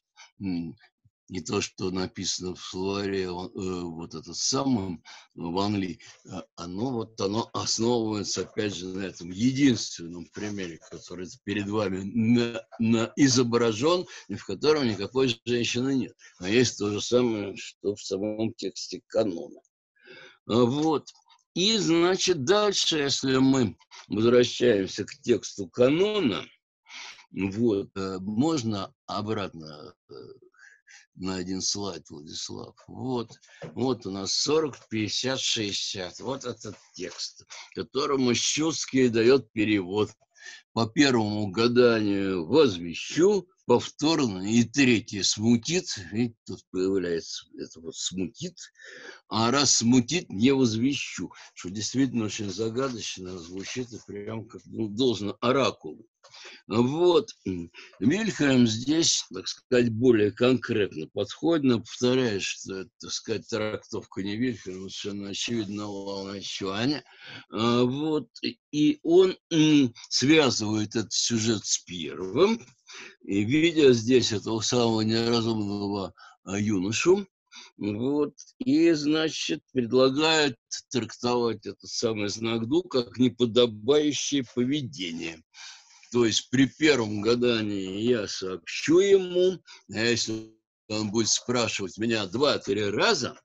B: Не то, что написано в словаре, э, вот это самым Ван Ли, оно вот оно основывается, опять же, на этом единственном примере, который перед вами на, на изображен, и в котором никакой женщины нет. А есть то же самое, что в самом тексте канона. Вот. И, значит, дальше, если мы возвращаемся к тексту канона, вот, можно обратно на один слайд, Владислав. Вот, вот у нас сорок, пятьдесят, шестьдесят. Вот этот текст, которому Щуцкий дает перевод. По первому гаданию возвещу, повторно и третье смутит. Видите, тут появляется это вот смутит. А раз смутит, не возвещу. Что действительно очень загадочно звучит и прям как ну, должно оракулу. Вот. Вильхельм здесь, так сказать, более конкретно подходит, но повторяю, что это, так сказать, трактовка не Вильхельма, совершенно очевидно, Лауна Чуаня. Вот. И он связывает этот сюжет с первым, и видя здесь этого самого неразумного юношу, вот, и, значит, предлагает трактовать этот самый знак Ду как неподобающее поведение. То есть при первом гадании я сообщу ему, а если он будет спрашивать меня два-три раза,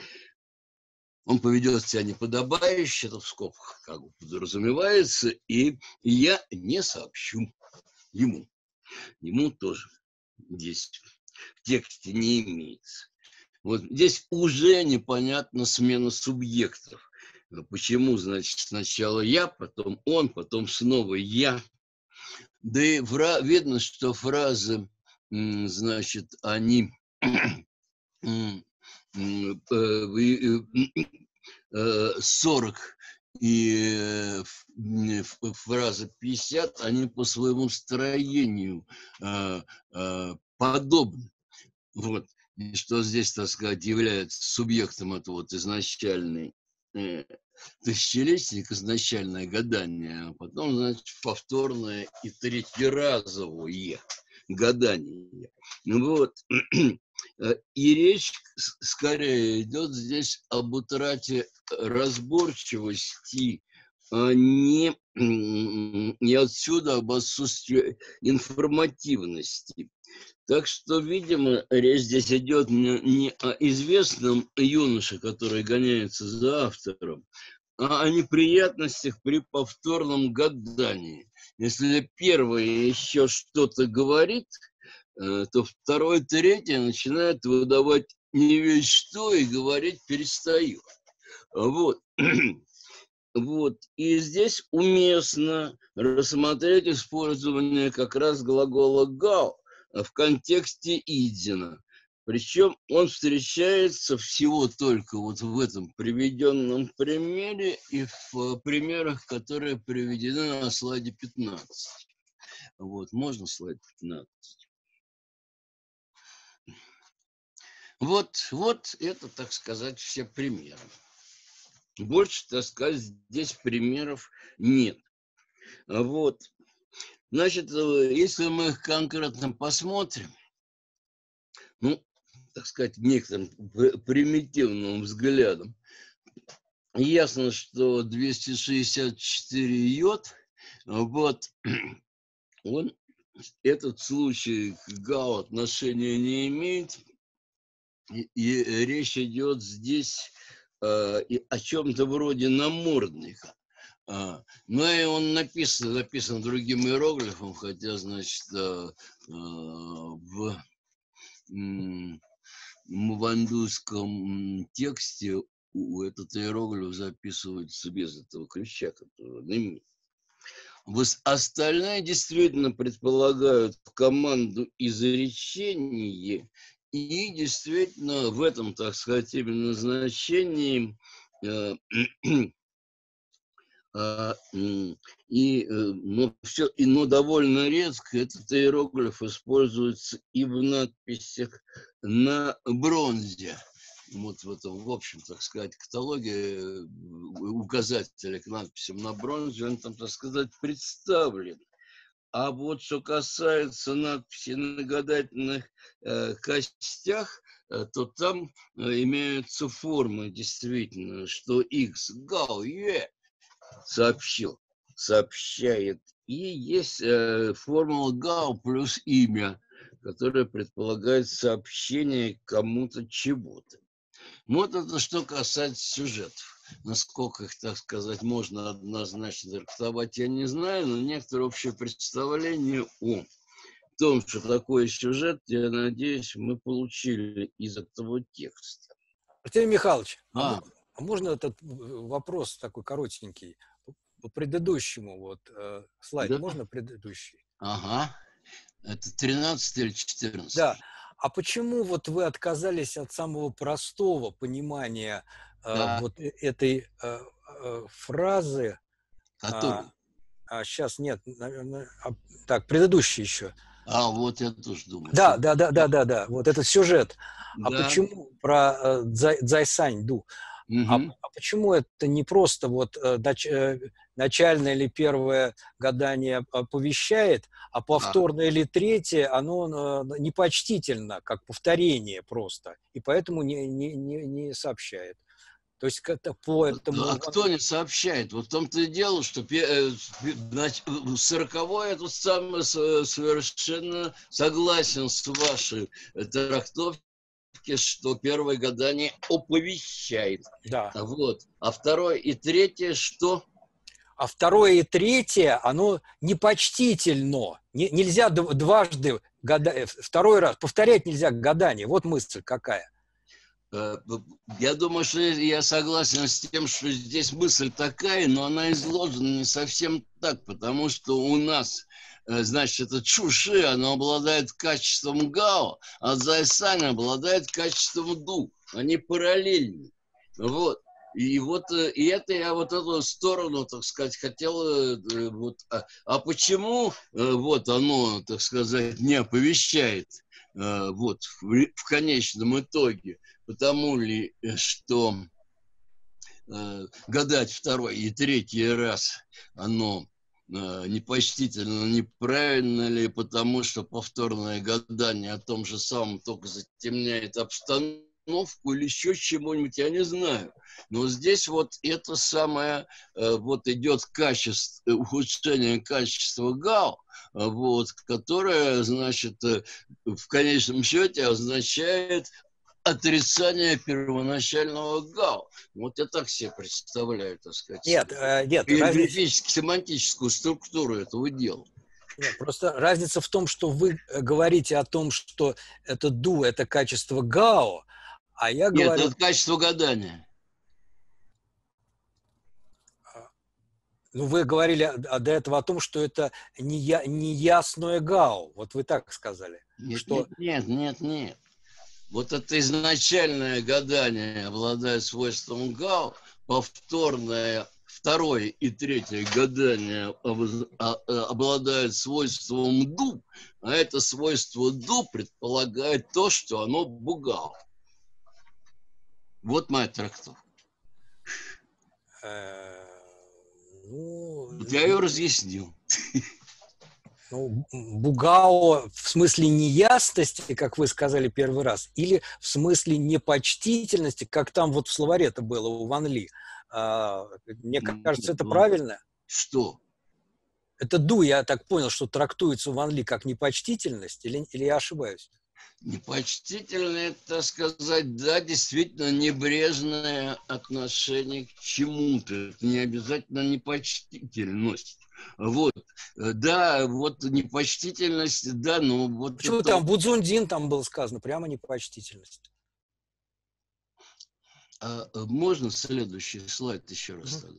B: он поведет себя неподобающе, это в скобках как бы подразумевается, и я не сообщу ему. Ему тоже здесь в тексте не имеется. Вот здесь уже непонятна смена субъектов. Почему, значит, сначала я, потом он, потом снова я. Да и фра- видно, что фразы, значит, они сорок и фраза пятьдесят, они по своему строению подобны. Вот. И что здесь, так сказать, является субъектом этого вот изначальной тысячелетие, изначальное гадание, а потом, значит, повторное и третьеразовое гадание. Вот. И речь скорее идет здесь об утрате разборчивости, а не, не отсюда об отсутствии информативности. Так что, видимо, речь здесь идет не, не о известном юноше, который гоняется за автором, а о неприятностях при повторном гадании. Если первое еще что-то говорит, то второе, третье начинает выдавать не весь что и говорить перестает. Вот. Вот. И здесь уместно рассмотреть использование как раз глагола «гау» в контексте Идзина. Причем он встречается всего только вот в этом приведенном примере и в примерах, которые приведены на слайде пятнадцать. Вот, можно слайд пятнадцать? Вот, вот это, так сказать, все примеры. Больше, так сказать, здесь примеров нет. Вот. Значит, если мы их конкретно посмотрим, ну, так сказать, некоторым примитивным взглядом, ясно, что двести шестьдесят четыре йод, вот, он, этот случай к ГАУ отношения не имеет, и, и речь идет здесь э, о чем-то вроде намордника. А, ну и он написан, написан другим иероглифом, хотя, значит, э, э, в мувандуском тексте этот иероглиф записывается без этого ключа, который он имеет. Остальные действительно предполагают команду изречения, и действительно в этом, так сказать, именно значении э, А, м, и, э, но все, и, но довольно редко этот иероглиф используется и в надписях на бронзе. Вот в этом, в общем, так сказать, каталоге э, у- указателя к надписям на бронзе, он там, так сказать, представлен. А вот что касается надписей на гадательных э, костях, э, то там э, имеются формы, действительно, что X, Гау, Е, сообщил, сообщает. И есть э, формула Гау плюс имя, которая предполагает сообщение кому-то чего-то. Вот это что касается сюжетов. Насколько их, так сказать, можно однозначно трактовать, я не знаю, но некоторое общее представление о том, что такое сюжет, я надеюсь, мы получили из этого текста.
C: Артемий Михайлович, а,
B: А,
C: мо- а можно этот э, вопрос такой коротенький? По предыдущему вот э, слайд,
B: да?
C: можно предыдущий?
B: Ага. Это тринадцатый или
C: Да.
B: четырнадцатый?
C: А почему вот вы отказались от самого простого понимания э,
B: Да.
C: вот э- этой э, э, фразы? А,
B: Который?
C: а сейчас нет, наверное, а, так, предыдущий еще.
B: А, вот я тоже думаю,
C: Да,
B: что...
C: да, да, да, да, да, вот этот сюжет. А
B: Да.
C: почему про э, Цзай- Цзайсань Ду? А,
B: Угу.
C: а почему это не просто вот э, нач- э, начальное или первое гадание оповещает, а повторное или третье, оно э, непочтительно, как повторение просто, и поэтому не, не, не, не сообщает. То есть как-то по этому...
B: А кто не сообщает? Вот в том-то и дело, что сороковой это самое совершенно согласен с вашей трактовкой, что первое гадание оповещает.
C: Да.
B: Вот. А второе и третье что?
C: А второе и третье, оно непочтительно. Не, нельзя дважды гадать, второй раз повторять нельзя гадание. Вот мысль какая.
B: Я думаю, что я согласен с тем, что здесь мысль такая, но она изложена не совсем так, потому что у нас, значит, это Чуши, оно обладает качеством Гао, а Зайсань обладает качеством Ду. Они параллельны. Вот. И вот и это я вот эту сторону, так сказать, хотел вот, а, а почему вот оно, так сказать, не оповещает вот в, в конечном итоге? Потому ли, что э, гадать второй и третий раз оно э, непочтительно, неправильно ли, потому что повторное гадание о том же самом только затемняет обстановку или еще чему-нибудь, я не знаю. Но здесь вот это самое, э, вот идет качество, ухудшение качества ГАУ, вот, которое, значит, э, в конечном счете означает отрицание первоначального ГАУ. Вот я так себе представляю, так сказать,
C: Нет, э, нет, разница...
B: семантическую структуру этого дела.
C: Нет, просто разница в том, что вы говорите о том, что это ду, это качество гао, а я
B: Нет,
C: говорю...
B: это качество гадания.
C: Ну, вы говорили до этого о том, что это неясное гао. Вот вы так сказали.
B: Нет,
C: что...
B: нет, нет, нет, нет. Вот это изначальное гадание обладает свойством гао, повторное второе и третье гадание обладает свойством ду, а это свойство ду предполагает то, что оно бугао. Вот моя трактовка.
C: Ну,
B: вот я ее разъяснил.
C: Ну, бугао в смысле неясности, как вы сказали первый раз, или в смысле непочтительности, как там вот в словаре это было у Ван Ли. А, мне кажется, это правильно.
B: Что?
C: Это ду, я так понял, что трактуется у Ван Ли как непочтительность, или, или я ошибаюсь?
B: Непочтительно, это, так сказать, да, действительно небрежное отношение к чему-то. Это не обязательно непочтительность. Вот, да, вот непочтительность, да, но вот...
C: Почему
B: это...
C: там Будзундин там было сказано, прямо непочтительность?
B: А, можно следующий слайд еще раз?
C: Угу.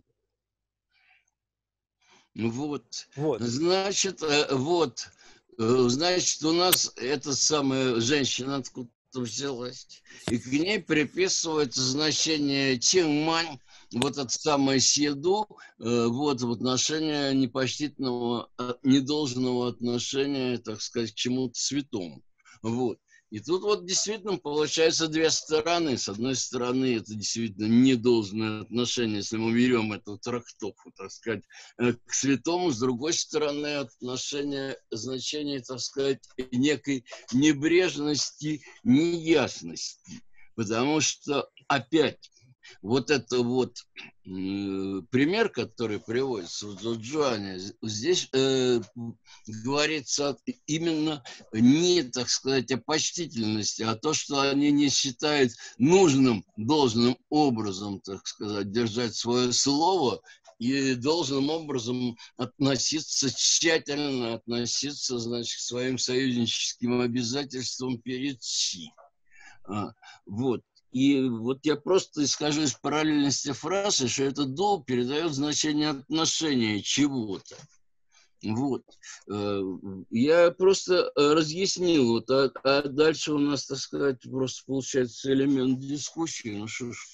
B: Ну вот,
C: вот,
B: значит, вот, значит, у нас эта самая женщина откуда-то взялась, и к ней приписывается значение Чинмань, вот это самое седу, э, вот в отношении непочтительного, недолжного отношения, так сказать, к чему-то святому. Вот. И тут вот действительно получается две стороны. С одной стороны, это действительно недолжное отношение, если мы берем эту трактовку, так сказать, к святому. С другой стороны, отношение, значение, так сказать, некой небрежности, неясности. Потому что, опять, вот это вот э, пример, который приводится в Джоджуане, здесь э, говорится именно не, так сказать, о почтительности, а то, что они не считают нужным, должным образом, так сказать, держать свое слово и должным образом относиться, тщательно относиться, значит, к своим союзническим обязательствам перед Си. А, вот. И вот я просто скажу из параллельности фразы, что этот долг передает значение отношения чего-то. Вот. Я просто разъяснил, вот, а, а дальше у нас, так сказать, просто получается элемент дискуссии. Ну что ж,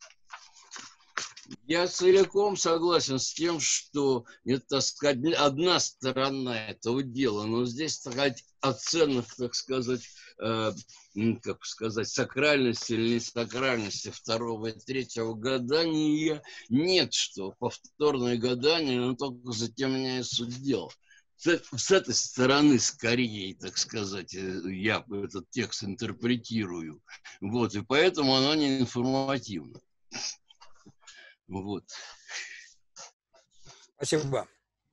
B: я целиком согласен с тем, что это, так сказать, одна сторона этого дела, но здесь, так сказать, оценок, так сказать, э, как сказать, сакральности или не сакральности второго и третьего гадания нет, что повторное гадание, оно только затемняет суть дела. С, с этой стороны, скорее, так сказать, я этот текст интерпретирую. Вот, и поэтому оно не информативно. Вот.
C: Спасибо.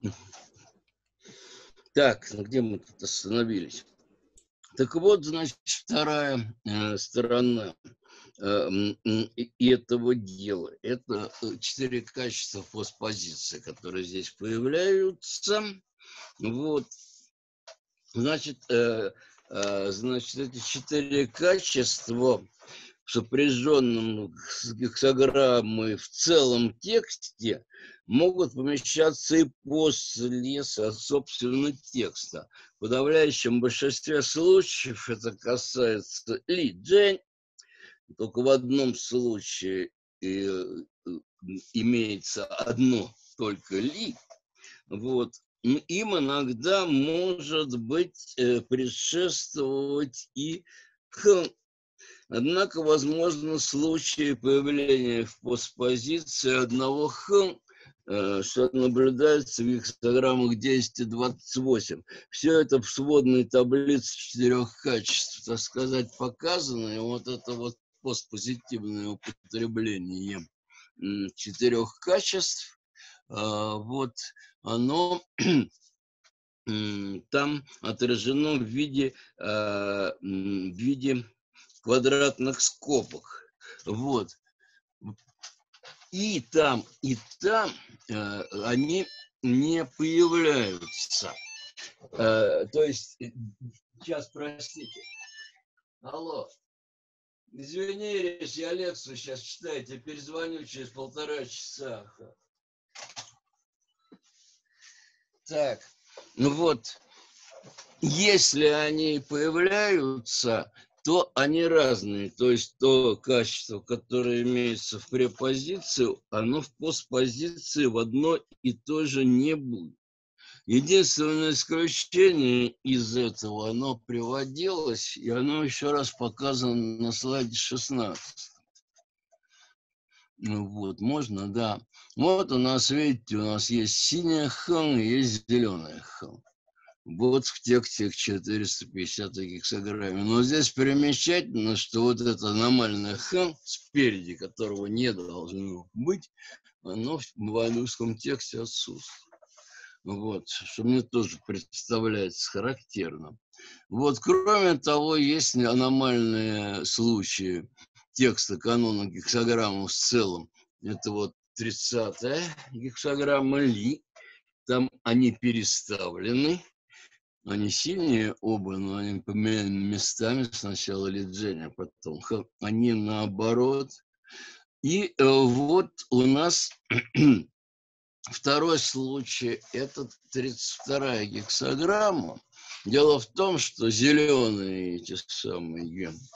B: Так, где мы тут остановились? Так вот, значит, вторая э, сторона э, этого дела. Это четыре качества постпозиции, которые здесь появляются. Вот. Значит, э, э, значит, эти четыре качества в сопряженном с гексаграммой в целом тексте могут помещаться и после, собственно, текста. В подавляющем большинстве случаев это касается Ли Джень, только в одном случае э, имеется одно только Ли. Вот. Им иногда может быть э, предшествовать и Х. Однако, возможно, случаи появления в постпозиции одного Х, что наблюдается в гексаграммах десять и двадцать восемь. Все это в сводной таблице четырех качеств, так сказать, показано. И вот это вот постпозитивное употребление четырех качеств, вот оно там отражено в виде, в виде квадратных скобок. Вот. И там, и там э, они не появляются. Э, то есть, сейчас, простите. Алло. Извини, я лекцию сейчас читаю, я перезвоню через полтора часа. Так, ну вот, если они появляются, то они разные. То есть то качество, которое имеется в препозиции, оно в постпозиции в одно и то же не будет. Единственное исключение из этого, оно приводилось, и оно еще раз показано на слайде шестнадцать. Ну вот, можно, да. Вот у нас, видите, у нас есть синяя хэн и есть зеленая хэн. Вот в тексте к четыреста пятидесятой гексаграмме. Но здесь примечательно, что вот это аномальное хэн спереди, которого не должно быть, оно в валюском тексте отсутствует. Вот, что мне тоже представляется характерным. Вот, кроме того, есть аномальные случаи текста канона гексаграммы в целом. Это вот тридцатая гексаграмма Ли. Там они переставлены. Они сильнее оба, но они поменяны местами. Сначала Ли Джень, а потом Х. Они наоборот. И э, вот у нас второй случай. Это тридцать вторая гексаграмма. Дело в том, что зеленые эти самые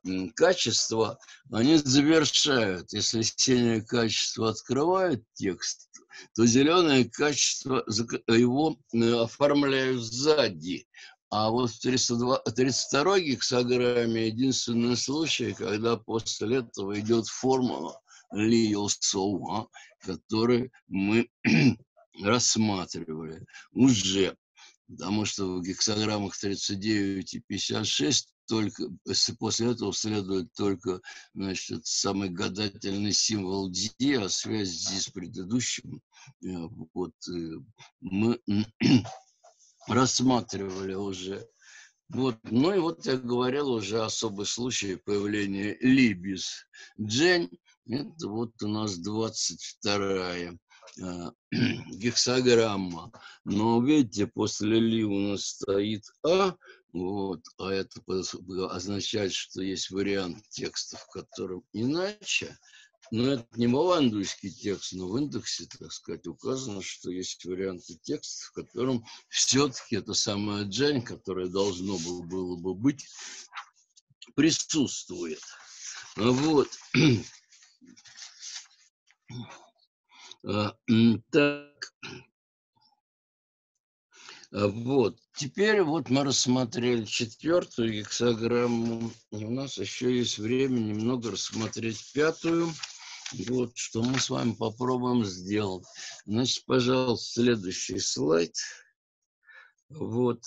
B: качества, они завершают. Если синее качество открывает текст, то зеленое качество его оформляют сзади. А вот в тридцать второй гексаграмме единственный случай, когда после этого идет формула Ли-Йо-Соу, который мы рассматривали уже. Потому что в гексаграммах тридцать девять и пятьдесят шесть только, после этого следует только, значит, самый гадательный символ Ди, а связь Ди с предыдущим вот, мы рассматривали уже. Вот. Ну и вот я говорил уже особый случай появления Ли без Джень. Это вот у нас двадцать вторая э, гексаграмма. Но видите, после Ли у нас стоит А, вот, а это означает, что есть вариант текста, в котором иначе. Но это не мавандуйский текст, но в индексе, так сказать, указано, что есть варианты текста, в котором все-таки это самое Джень, которое должно было, было бы быть, присутствует. Вот. Так. Вот. Теперь вот мы рассмотрели четвертую гексаграмму. И у нас еще есть время немного рассмотреть пятую. Вот, что мы с вами попробуем сделать. Значит, пожалуйста, следующий слайд. Вот.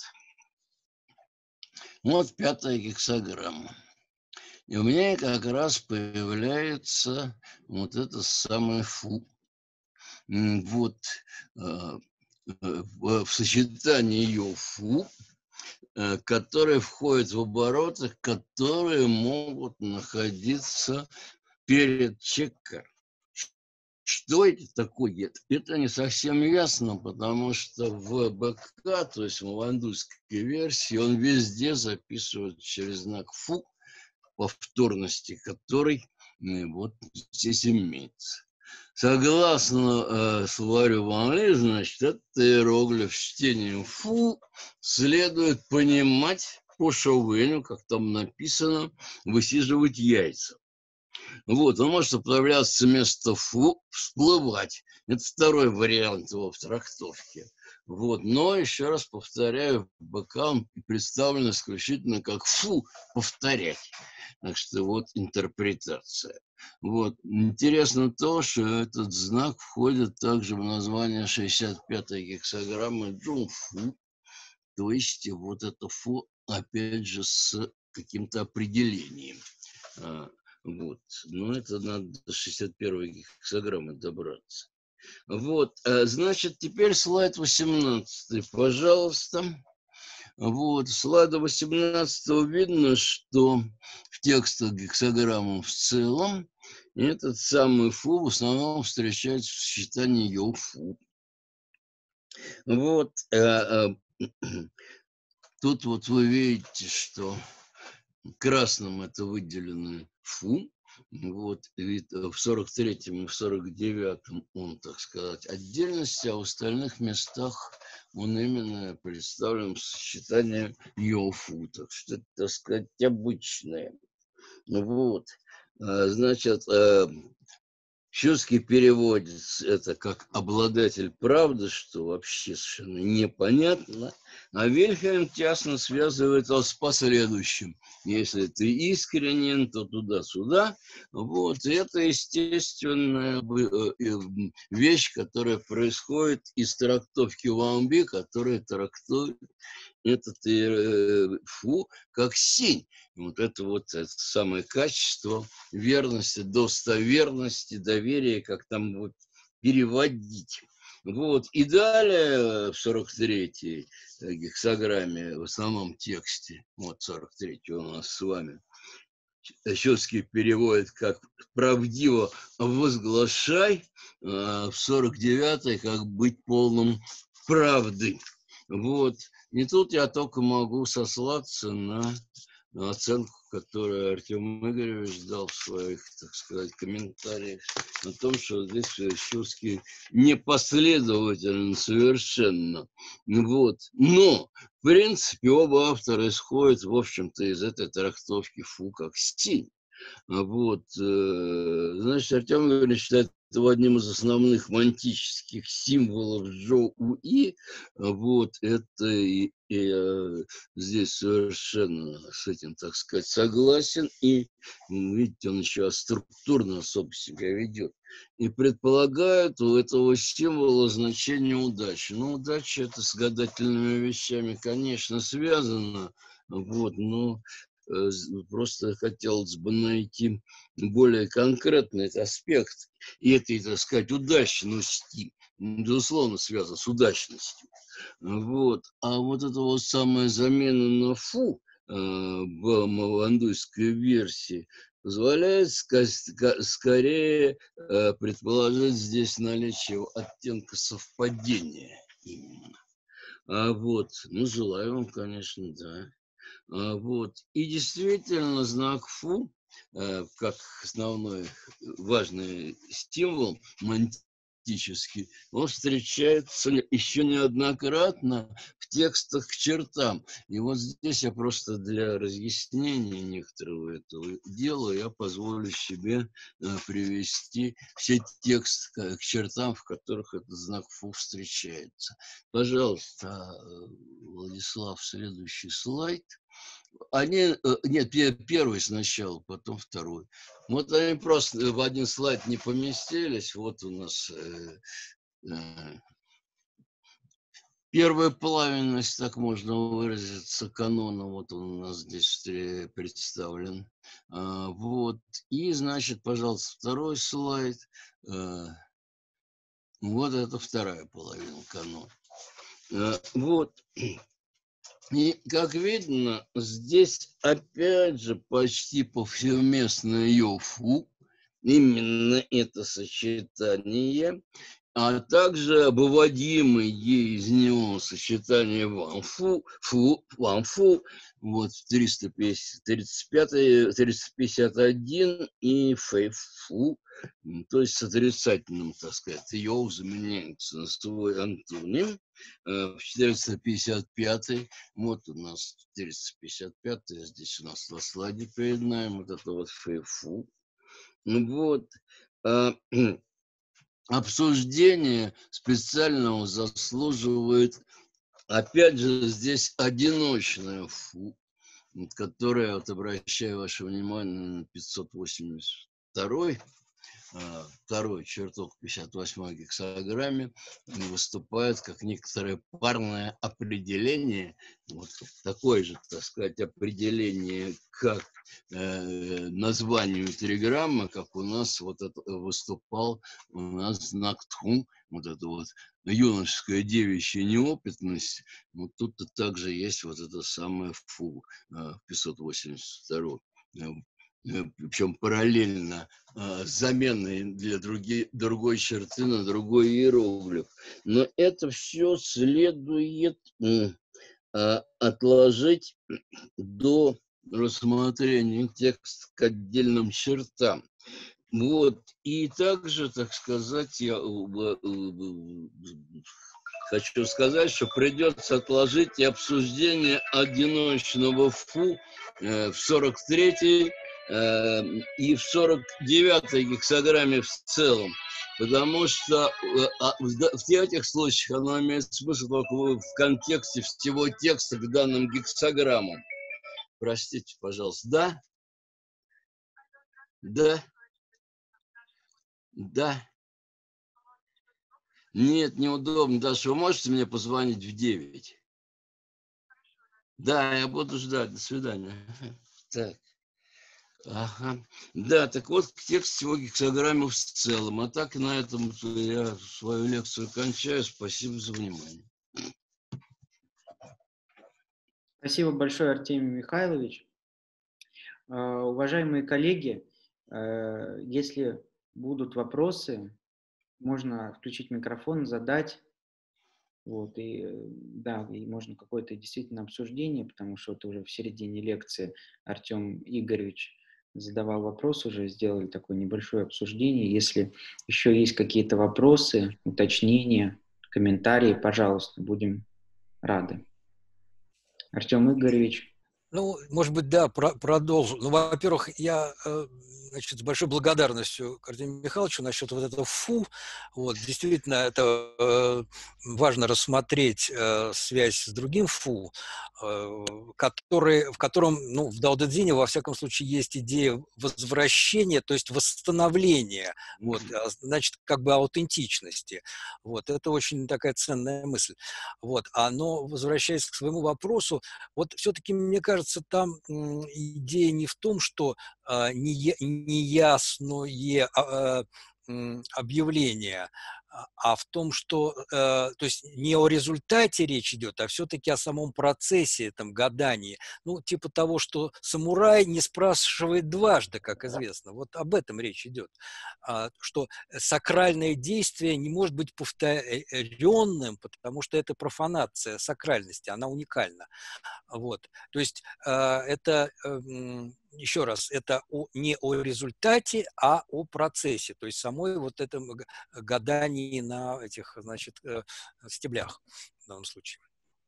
B: Вот пятая гексаграмма. И у меня как раз появляется вот это самое фу. Вот. В сочетании ее фу, которые входят в обороты, которые могут находиться перед чеккер. Что это такое? Это не совсем ясно, потому что в БК, то есть в мавандуйской версии, он везде записывает через знак фу, повторности которой вот здесь имеется. Согласно э, словарю Ван Ли, значит, этот иероглиф с чтением фу следует понимать по Шоуэню, как там написано, высиживать яйца. Вот, он может появляться вместо фу, всплывать. Это второй вариант его в трактовке. Вот, но, еще раз повторяю, БК он представлен исключительно как фу, повторять. Так что вот интерпретация. Вот. Интересно то, что этот знак входит также в название шестьдесят пятой гексаграммы Джунфу. То есть вот это фу, опять же, с каким-то определением. Вот. Но это надо до шестьдесят первой гексаграммы добраться. Вот. Значит, теперь слайд восемнадцатый, пожалуйста. Вот. Слайда восемнадцатого видно, что в текстах гексаграммы в целом этот самый фу в основном встречается в сочетании йо-фу. Вот. Тут вот вы видите, что красным это выделено фу. Вот, в сорок третьем и в сорок девятом он, так сказать, отдельности, а в остальных местах он именно представлен в сочетании йо-фу. Так что это, так сказать, обычное. Вот. Значит, Щуцкий переводит это как обладатель правды, что вообще совершенно непонятно. А Вильхельм тесно связывает его с последующим. Если ты искренен, то туда-сюда. Вот. И это естественная вещь, которая происходит из трактовки Ван Би, которая трактует этот фу как синь. Вот это вот это самое качество верности, достоверности, доверия, как там вот переводить. Вот. И далее в сорок третьей гексаграмме, в основном тексте, вот сорок третий у нас с вами, Щуцкий переводит как правдиво возглашай, а в сорок девятой как быть полным правды. Вот. И тут я только могу сослаться на оценку, которую Артем Игоревич дал в своих, так сказать, комментариях о том, что здесь Шурский непоследователен совершенно. Вот. Но, в принципе, оба автора исходят, в общем-то, из этой трактовки Фу как стиль. Вот, значит, Артем Игоревич считает его одним из основных мантических символов Джоу И. Вот, это и, и здесь совершенно с этим, так сказать, согласен. И, видите, он еще структурно особо себя ведет. И предполагает у этого символа значение удачи. Ну, удача это с гадательными вещами, конечно, связано. Вот, но просто хотелось бы найти более конкретный этот аспект и этой, так сказать, удачности, безусловно, связан с удачностью. Вот. А вот эта вот самая замена на фу э, в мавандуйской версии позволяет ска- скорее э, предположить здесь наличие оттенка совпадения именно. А вот, ну, желаю вам, конечно, да. А, вот. И действительно знак Фу, э, как основной важный символ мантический, он встречается еще неоднократно в текстах к чертам. И вот здесь я просто для разъяснения некоторого этого дела я позволю себе э, привести все тексты к чертам, в которых этот знак Фу встречается. Пожалуйста, Владислав, следующий слайд. Они, нет, первый сначала, потом второй. Вот они просто в один слайд не поместились. Вот у нас э, э, первая плавенность, так можно выразиться, канона. Вот он у нас здесь представлен. А, вот. И, значит, пожалуйста, второй слайд. А, вот это вторая половина канона. А, вот. И, как видно, здесь опять же почти повсеместно Йофу, именно это сочетание, а также выводимые из него сочетание Ванфу, Фу, Ванфу, вот триста тридцать пять, триста пятьдесят один и Фэйфу, то есть с отрицательным, так сказать, Йоу заменяется на свой антоним. В четыреста пятьдесят пятый, вот у нас четыреста пятьдесят пятый, здесь у нас на слайде перед нами, вот это вот Фэйфу. Вот. Обсуждение специального заслуживает, опять же, здесь одиночное Фу, которое, вот, обращаю ваше внимание на пятьсот восемьдесят второй, второй чертог пятьдесят восьмой гексаграмме, выступает как некоторое парное определение, вот такое же, так сказать, определение, как э, названию триграммы, как у нас вот это выступал у нас знак Тхум, вот это вот юношеская девичья неопытность, вот тут-то также есть вот это самое Фу, э, пятьсот восемьдесят второй. Причем параллельно э, заменой для други, другой черты на другой иероглиф. Но это все следует э, отложить до рассмотрения текста к отдельным чертам. Вот. И также, так сказать, я хочу сказать, что придется отложить и обсуждение одиночного Фу э, в сорок третьей и в сорок девятой гексаграмме в целом, потому что в этих случаях оно имеет смысл только в контексте всего текста к данным гексаграммам. Простите, пожалуйста. Да? Да? Да? Нет, неудобно. Даша, вы можете мне позвонить в девять? Да, я буду ждать. До свидания. Так. Ага. Да, так вот к тексту всего гексаграммы в целом. А так на этом я свою лекцию кончаю. Спасибо за внимание.
A: Спасибо большое, Артемий Михайлович. Уважаемые коллеги, если будут вопросы, можно включить микрофон, задать. Вот, и да, и можно какое-то действительно обсуждение, потому что вот уже в середине лекции Артем Игоревич задавал вопрос, уже сделали такое небольшое обсуждение. Если еще есть какие-то вопросы, уточнения, комментарии, пожалуйста, будем рады. Артем Игоревич.
C: Ну, может быть, да, про продолжу. Ну, во-первых, я, э, значит, с большой благодарностью к Артемию Михайловичу насчет вот этого «фу». Вот, действительно, это э, важно рассмотреть э, связь с другим «фу», э, который, в котором, ну, в Дао Дэ Цзине, во всяком случае, есть идея возвращения, то есть восстановления, вот, а, значит, как бы аутентичности. Вот, это очень такая ценная мысль. Вот, а, но, возвращаясь к своему вопросу, вот все-таки, мне кажется, там м, идея не в том, что а, не, неясное а, м, объявление, а, а в том, что, э, то есть не о результате речь идет, а все-таки о самом процессе, этом гадании. Ну, типа того, что самурай не спрашивает дважды, как известно. Вот об этом речь идет. А, что сакральное действие не может быть повторенным, потому что это профанация сакральности, она уникальна. Вот. То есть э, это, э, еще раз, это о, не о результате, а о процессе, то есть самой вот этом гадании на этих, значит, э, стеблях в данном случае.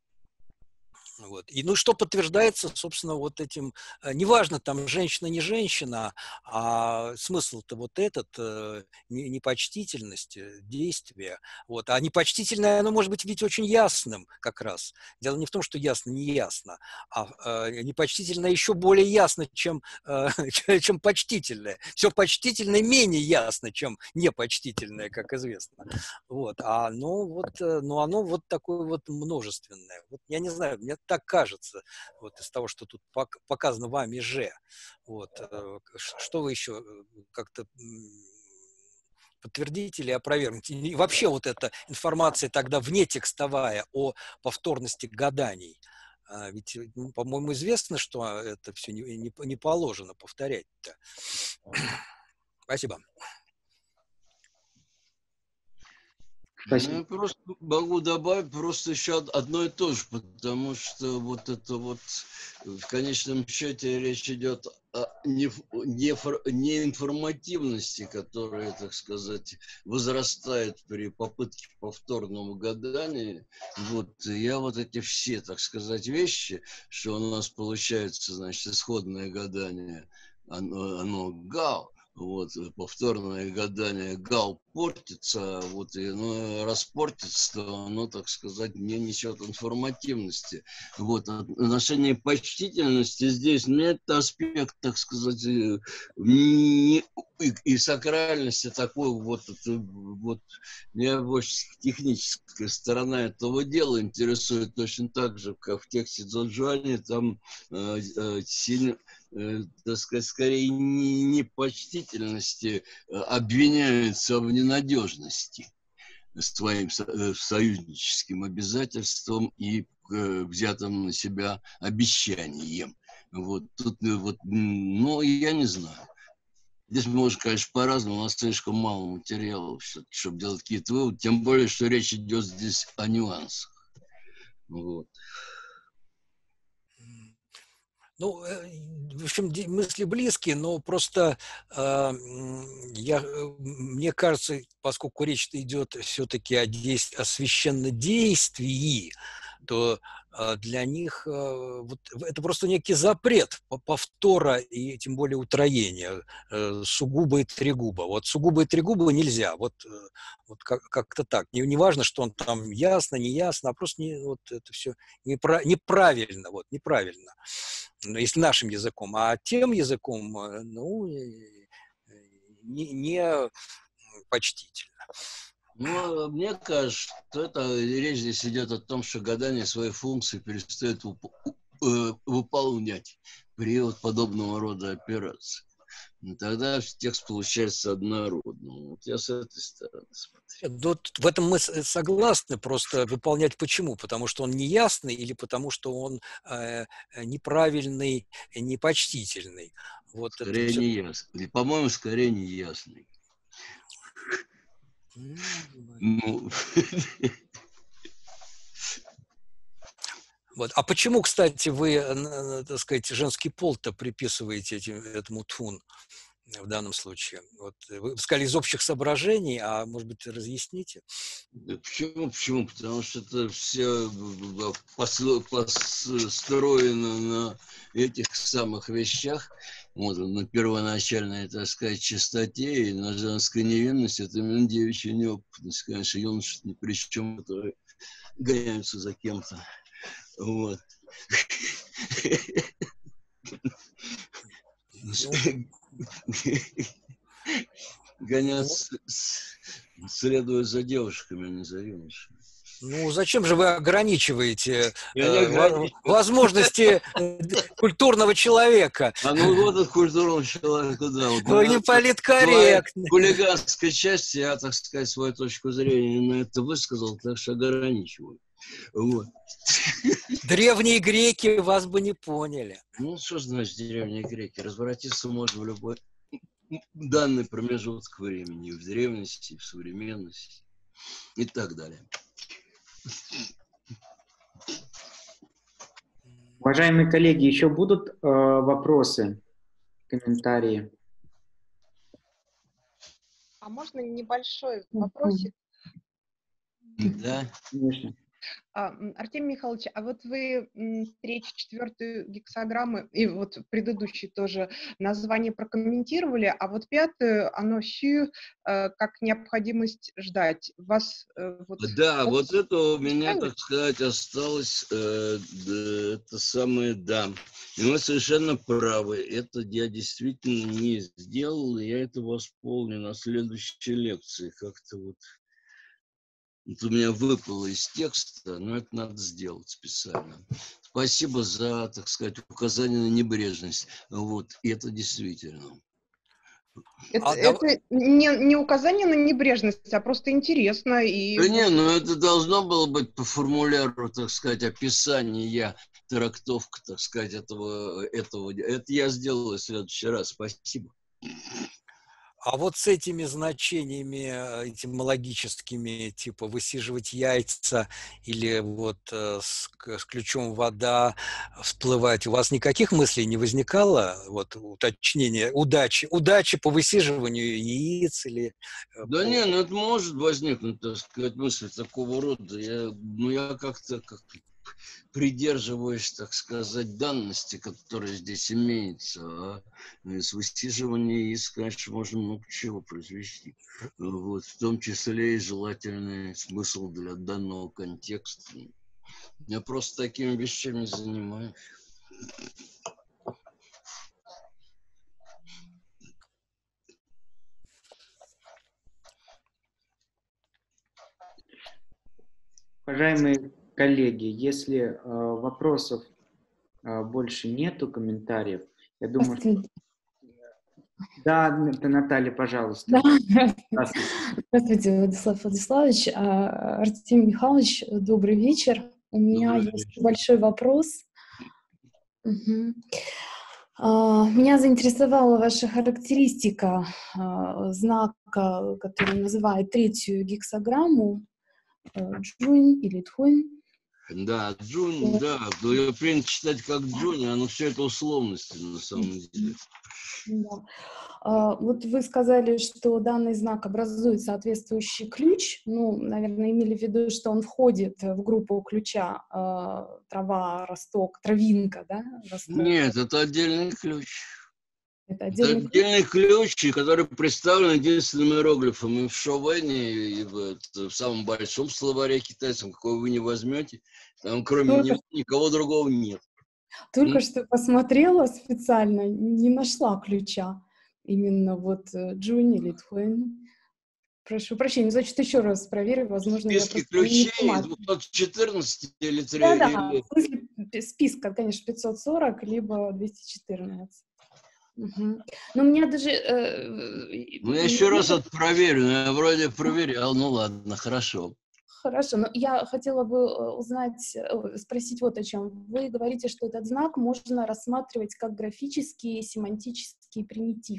C: Вот. И ну что подтверждается, собственно, вот этим, э, неважно, там женщина, не женщина, а смысл-то вот этот, э, не- непочтительность э, действия. Вот. А непочтительное, оно может быть ведь очень ясным как раз. Дело не в том, что ясно, не ясно, а э, непочтительное еще более ясно, чем, э, чем почтительное. Все почтительное менее ясно, чем непочтительное, как известно. Вот. А оно вот, э, ну, оно вот такое вот множественное. Вот я не знаю, мне так кажется, вот из того, что тут пок- показано вами же. Вот. э, ш- Что вы еще э, как-то м, подтвердите или опровергните? И вообще вот эта информация тогда внетекстовая о повторности гаданий. А ведь, э, ну, по-моему, известно, что это все не, не, не положено повторять-то. Спасибо.
B: Ну, я
A: Спасибо.
B: просто могу добавить просто еще од- одно и то же, потому что вот это вот в конечном счете речь идет о не, не, не информативности, которая, так сказать, возрастает при попытке повторного гадания. Вот я вот эти все, так сказать, вещи, что у нас получается, значит, исходное гадание, оно, оно гау, вот, повторное гадание гал портится, вот, и оно распортится, то оно, так сказать, не несет информативности. Вот, отношение почтительности здесь, ну, это аспект, так сказать, не, и, и сакральности такой вот, вот, меня больше техническая сторона этого дела интересует точно так же, как в тексте Дзонжуани, там э, э, сильно, э, так сказать, скорее не, не почтительности э, обвиняются в ненадежности своим со, союзническим обязательством и э, взятым на себя обещанием. Вот тут вот, ну, я не знаю. Здесь можно, конечно, по-разному, у нас слишком мало материала, чтобы делать какие-то выводы, тем более, что речь идет здесь о нюансах. Вот.
C: Ну, э, в общем, мысли близкие, но просто э, я, э, мне кажется, поскольку речь идет все-таки о, действ- о священнодействии, то э, для них э, вот, это просто некий запрет повтора и тем более утроения, э, сугубо и трегубо. Вот сугубо и трегубо нельзя, вот, э, вот как- как-то так. Не, не важно, что он там ясно, не ясно, а просто не, вот это все непра- неправильно, вот, неправильно. Если нашим языком, а тем языком, э, ну, не, не почтительно.
B: Ну, мне кажется, что это речь здесь идет о том, что гадание свои функции перестает вып э, выполнять при вот подобного рода операции. И тогда текст получается однородным. Вот я с этой стороны смотрю.
C: Вот в этом мы согласны, просто выполнять почему? Потому что он неясный или потому что он э, неправильный, непочтительный? Вот это
B: Скорее
C: все.
B: не ясный. По-моему, скорее не ясный. Ну,
C: Вот. А почему, кстати, вы, так сказать, женский пол-то приписываете этим, этому тфун в данном случае? Вот вы сказали из общих соображений, а может быть, разъясните?
B: Да почему? Почему? Потому что это все построено на этих самых вещах, вот, на первоначальной, так сказать, чистоте и на женской невинности. Это именно девичья неопытность. Конечно, юноши ни при чем, которые гоняются за кем-то. Вот. Гоняться следуя за девушками, а не за юношами.
C: Ну, зачем же вы ограничиваете
B: э,
C: возможности культурного человека?
B: А ну вот от культурного человека, да. Вот,
C: вы не политкорректны.
B: В хулиганской части я, так сказать, свою точку зрения на это высказал, так что ограничиваю. Вот.
C: Древние греки вас бы не поняли.
B: Ну, что значит древние греки? Разворотиться можно в любой данный промежуток времени, и в древности, и в современности, и так далее.
A: Уважаемые коллеги, еще будут э, вопросы, комментарии?
D: А можно небольшой вопросик?
B: Да.
A: Конечно.
D: Артемий Михайлович, а вот вы третью, четвертую гексограммы и вот предыдущий тоже название прокомментировали, а вот пятую, оно сю, как необходимость ждать. Вас вот...
B: Да, вот, вот это у меня, так сказать, осталось, э, да, это самое, да. И вы совершенно правы, это я действительно не сделал, и я это восполню на следующей лекции, как-то вот. Это у меня выпало из текста, но это надо сделать специально. Спасибо за, так сказать, указание на небрежность. Вот, и это действительно.
D: Это,
C: а
D: это
C: дав...
D: не, не указание на небрежность, а просто интересно. И...
B: Да не, ну это должно было быть по формуляру, так сказать, описания, трактовка, так сказать, этого, этого. Это я сделаю в следующий раз. Спасибо.
C: А вот с этими значениями этимологическими, типа высиживать яйца или вот с, с ключом вода всплывать, у вас никаких мыслей не возникало? Вот уточнение удачи, удачи по высиживанию яиц или...
B: Да по... не, ну это может возникнуть, так сказать, мысль такого рода. Я, ну я как-то как придерживаюсь, так сказать, данности, которые здесь имеются. А с высиживания яиц, конечно, можно много чего произвести. Вот, в том числе и желательный смысл для данного контекста. Я просто такими вещами занимаюсь.
A: Уважаемые коллеги, если э, вопросов э, больше нету, комментариев, я думаю, что... Да, Наталья, пожалуйста.
E: Да. Здравствуйте. Здравствуйте, Владислав Владиславович. Артемий Михайлович, добрый вечер. У меня добрый есть вечер. Большой вопрос. Угу. Меня заинтересовала ваша характеристика знака, который называет третью гексаграмму, Джунь или Тхунь.
B: Да, Джунь, да, но ее принято читать как Джунь, а но все это условности на самом деле.
E: Да. А, вот вы сказали, что данный знак образует соответствующий ключ. Ну, наверное, имели в виду, что он входит в группу ключа э, трава, росток, травинка, да? Росток.
B: Нет, это отдельный ключ.
E: Это отдельный,
B: это отдельный ключ, ключ, который представлен единственным иероглифом и в Шовене, и в, в самом большом словаре китайском, какой вы не возьмете, там кроме Только... него никого другого нет.
E: Только mm. что посмотрела специально, не нашла ключа. Именно вот Джунь или Тхуэн. Прошу прощения, значит, еще раз проверю, возможно,
B: в списке ключей двести четырнадцать или три?
E: Да, да, или... в смысле списка, конечно, пятьсот сорок, либо двести четырнадцать. Угу. Но у меня даже... Э,
B: ну, я еще раз это проверю, я вроде проверял, ну ладно, хорошо.
E: Хорошо, но я хотела бы узнать, спросить вот о чем. Вы говорите, что этот знак можно рассматривать как графический семантический примитив.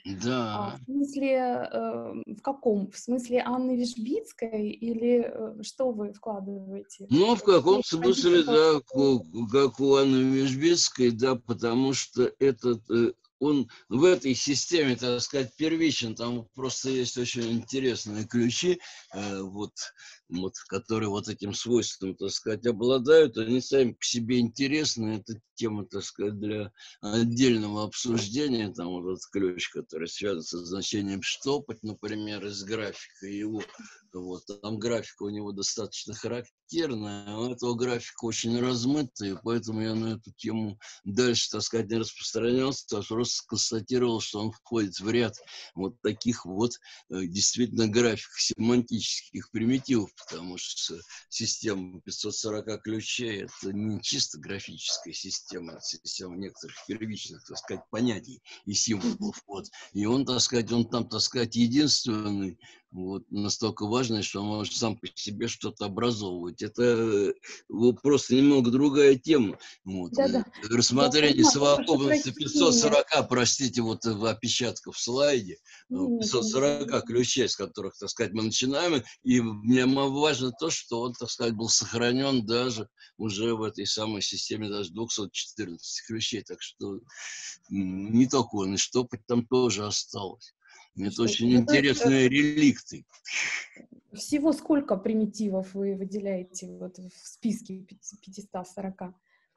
E: А,
B: Да.
E: в смысле, э, в каком? В смысле Анны Вишбицкой или э, что вы вкладываете?
B: Ну, в
E: Какие
B: каком-то смысле,
E: позиции
B: да,
E: по-
B: ку- как у Анны Вишбицкой, да, потому что этот, э, он в этой системе, так сказать, первичен, там просто есть очень интересные ключи, э, вот, вот, которые вот этим свойством, так сказать, обладают, они сами по себе интересны, это тема, так сказать, для отдельного обсуждения, там вот этот ключ, который связан со значением штопать, например, из графика его. Вот, там графика у него достаточно характерная, а у этого графика очень размытая, поэтому я на эту тему дальше, так сказать, не распространялся, а просто констатировал, что он входит в ряд вот таких вот э, действительно график семантических примитивов, потому что система пятьсот сорок ключей — это не чисто графическая система, это система некоторых первичных, так сказать, понятий и символов. Вот. И он, так сказать, он там, так сказать, единственный, вот, настолько важный, что он может сам по себе что-то образовывать. Это э, вот, просто немного другая тема. Вот.
E: Да-да,
B: э,
E: я
B: Рассмотрение
E: понимаю, прошу
B: совокупности пятьсот
E: прощения.
B: сорок, простите, вот в опечатках в слайде, э,
E: Нет,
B: пятьсот
E: нет,
B: сорок ключей, с которых, так сказать, мы начинаем. И мне важно то, что он, так сказать, был сохранен даже уже в этой самой системе даже двухсот четырнадцати ключей. Так что м, не только он, и штопать там тоже осталось. Это
E: что
B: очень
E: ну, то есть, э,
B: интересные реликты.
E: всего сколько примитивов вы выделяете вот в списке пятисот сорока?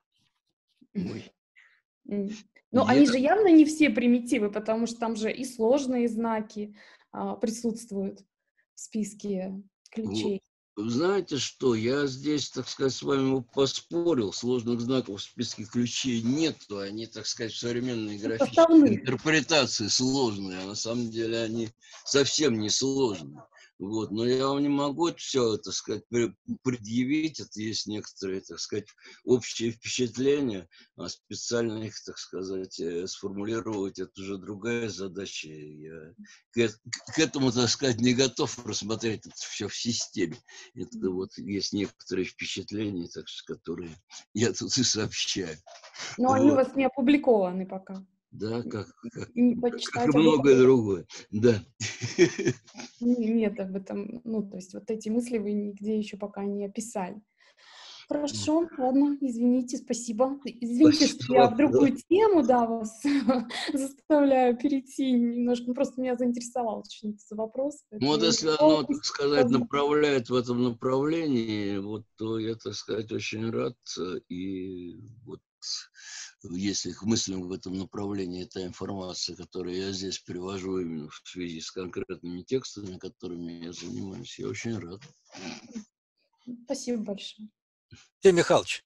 B: Ой.
E: М. Но
B: Я,
E: они же явно не все примитивы, потому что там же и сложные знаки а, присутствуют в списке
B: вот,
E: ключей.
B: знаете что, я здесь, так сказать, с вами поспорил, сложных знаков в списке ключей нету, они, так сказать, в современной графической
E: Составных.
B: интерпретации сложные, а на самом деле они совсем не сложные. Вот, но я вам не могу все, так сказать, предъявить, это есть некоторые, так сказать, общие впечатления, а специально их, так сказать, сформулировать, это уже другая задача. Я к, к этому, так сказать, не готов рассмотреть это все в системе. Это вот есть некоторые впечатления, так что, которые я тут и сообщаю.
E: Но они у
B: Вот.
E: вас не опубликованы пока.
B: Да, как, как,
E: И не
B: как
E: почитать
B: и
E: об этом
B: многое другое. Да.
E: нет об этом. Ну, то есть вот эти мысли вы нигде еще пока не описали. Хорошо, ладно, извините, спасибо. Извините, что я
B: Спасибо.
E: в другую тему, да, вас заставляю перейти немножко. Ну, просто меня заинтересовал очень этот вопрос.
B: Ну, вот
E: Я не
B: если
E: могла
B: оно, так
E: упустить
B: сказать,
E: возможность.
B: направляет в этом направлении, вот, то я, так сказать, очень рад. И вот если к мыслям в этом направлении та информация, которую я здесь привожу именно в связи с конкретными текстами, которыми я занимаюсь, я очень рад.
E: Спасибо большое.
C: Сергей Михайлович,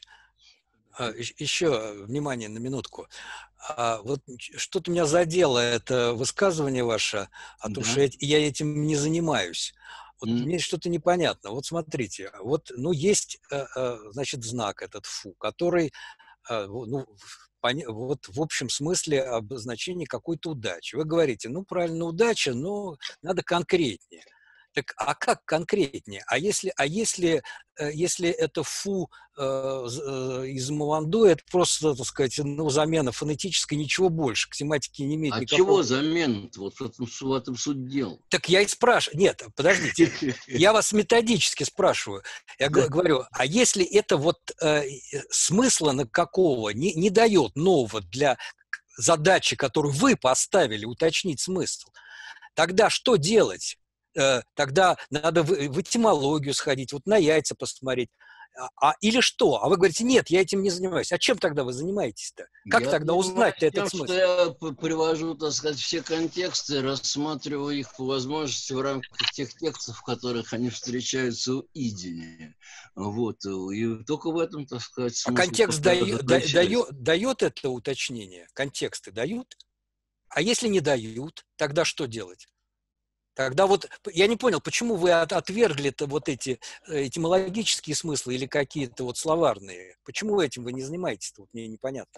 C: еще внимание на минутку. А вот что-то меня задело это высказывание ваше о том,
B: Да.
C: что я, я этим не занимаюсь. Вот
B: Mm.
C: мне что-то непонятно. Вот смотрите, вот, ну, есть, значит, знак этот фу, который, ну, вот в общем смысле обозначение какой-то удачи. Вы говорите, ну, правильно, удача, но надо конкретнее. Так, а как конкретнее? А если, а если, если это фу э, из Мавандо, это просто, так сказать, ну, замена фонетическая, ничего больше, к тематике не имеет
B: А
C: никакого...
B: чего замена? Вот в этом, в этом суть дела.
C: Так я и спрашиваю. Нет, подождите. Я вас методически спрашиваю. Я
B: Да.
C: говорю, а если это вот э, смысла на какого не, не дает нового для задачи, которую вы поставили, уточнить смысл, тогда что делать? Тогда надо в, в этимологию сходить, вот на яйца посмотреть. А, или что? А вы говорите, нет, я этим не занимаюсь. А чем тогда вы занимаетесь-то? Как
B: я
C: тогда узнать этот
B: тем,
C: смысл?
B: что я привожу, так сказать, все контексты, рассматриваю их по возможности в рамках тех текстов, в которых они встречаются в Идине. Вот. И только в этом, так сказать, смысл.
C: А контекст дает, дает, дает это уточнение? Контексты дают? А если не дают, тогда что делать? Тогда вот, я не понял, почему вы от, отвергли-то вот эти этимологические смыслы или какие-то вот словарные? Почему этим вы не занимаетесь-то? Вот мне непонятно.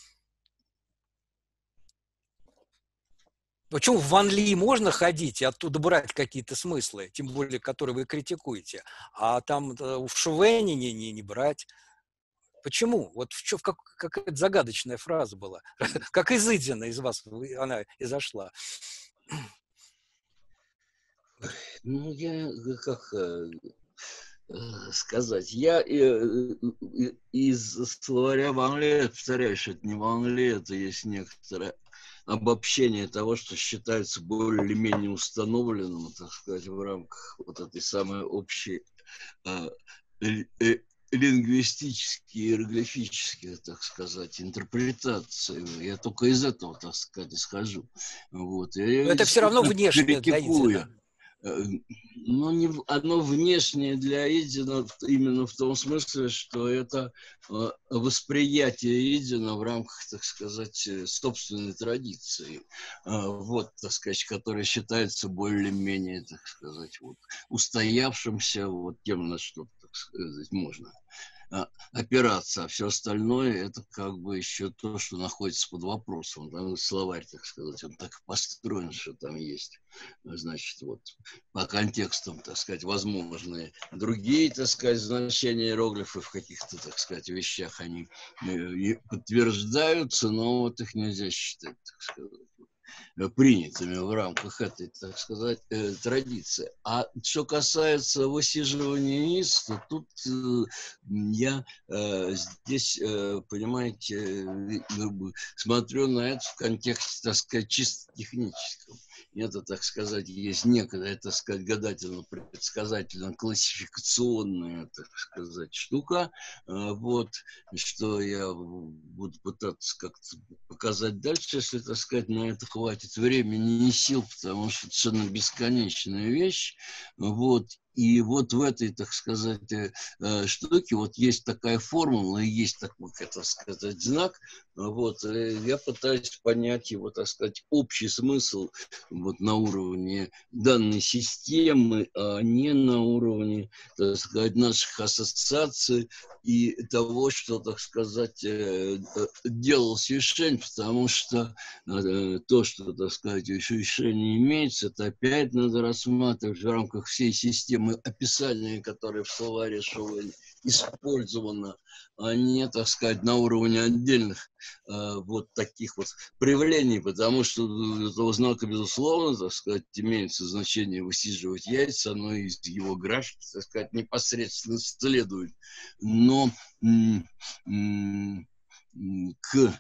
C: Почему в Ван Ли можно ходить и оттуда брать какие-то смыслы, тем более, которые вы критикуете, а там в Шувене не, не, не брать? Почему? Вот в чем, как, какая-то загадочная фраза была. Как из Идина из вас она изошла.
B: Ну, я как э, сказать, я э, э, из словаря Ван-Ле, повторяю, что это не Ван-Ле, это есть некоторое обобщение того, что считается более-менее установленным, так сказать, в рамках вот этой самой общей э, э, лингвистические, иероглифические, так сказать, интерпретации. Я только из этого, так сказать, исхожу. Вот. Я,
C: Но это все равно внешнее для Идзена.
B: Но не, оно внешнее для Идзена именно в том смысле, что это восприятие Идзена в рамках, так сказать, собственной традиции. Вот, так сказать, которая считается более-менее, так сказать, вот, устоявшимся, вот тем, на что, так сказать, можно опираться, а все остальное это как бы еще то, что находится под вопросом. Там словарь, так сказать, он так построен, что там есть, значит, вот по контекстам, так сказать, возможные другие, так сказать, значения иероглифов в каких-то, так сказать, вещах они подтверждаются, но вот их нельзя считать, так сказать, принятыми в рамках этой, так сказать, э, традиции. А что касается высиживания яиц, то тут э, я э, здесь, э, понимаете, э, смотрю на это в контексте, так сказать, чисто техническом. Это, так сказать, есть некая, так сказать, гадательно-предсказательно-классификационная, так сказать, штука. Вот, что я буду пытаться как-то показать дальше, если, так сказать, на это хватит времени и сил, потому что это совершенно бесконечная вещь. Вот. И вот в этой, так сказать, штуке вот есть такая формула, и есть такой, так сказать, знак. Вот. Я пытаюсь понять его, так сказать, общий смысл вот на уровне данной системы, а не на уровне, так сказать, наших ассоциаций и того, что, так сказать, делал Сюйшень, потому что то, что, так сказать, у Сюйшэня имеется, это опять надо рассматривать в рамках всей системы описания, которое в словаре Шоуэн использовано, а не, так сказать, на уровне отдельных э, вот таких вот проявлений, потому что этого знака, безусловно, так сказать, имеется значение высиживать яйца, оно из его графики, так сказать, непосредственно следует. Но м- м- к э,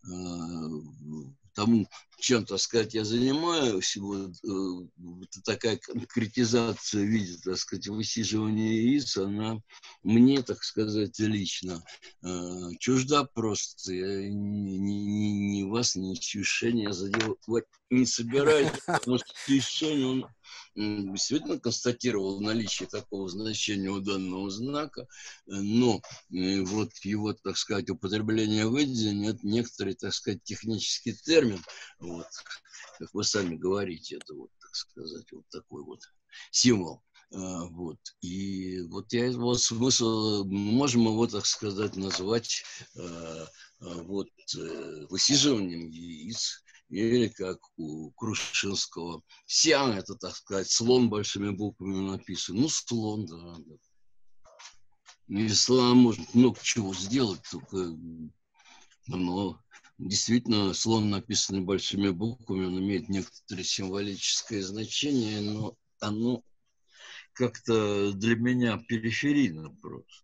B: тому, чем, так сказать, я занимаюсь, вот, э, такая конкретизация в виде, так сказать, высиживания яиц, она мне, так сказать, лично э, чужда просто. Я ни, ни, ни вас, ни Сюйшэня задевать не собираюсь, потому что Сюйшэнь, он действительно констатировал наличие такого значения у данного знака, но вот его, так сказать, употребление в Идзене — это некоторый, так сказать, технический термин, вот, как вы сами говорите, это вот, так сказать, вот такой вот символ. Вот. И вот я его смысл, можем его, так сказать, назвать вот, высиживанием яиц. Или как у Крушинского Сиан, это, так сказать, слон большими буквами написан. Ну, слон, да. да. И слон может много чего сделать, только, но действительно слон, написанный большими буквами, он имеет некоторое символическое значение, но оно как-то для меня периферийно просто.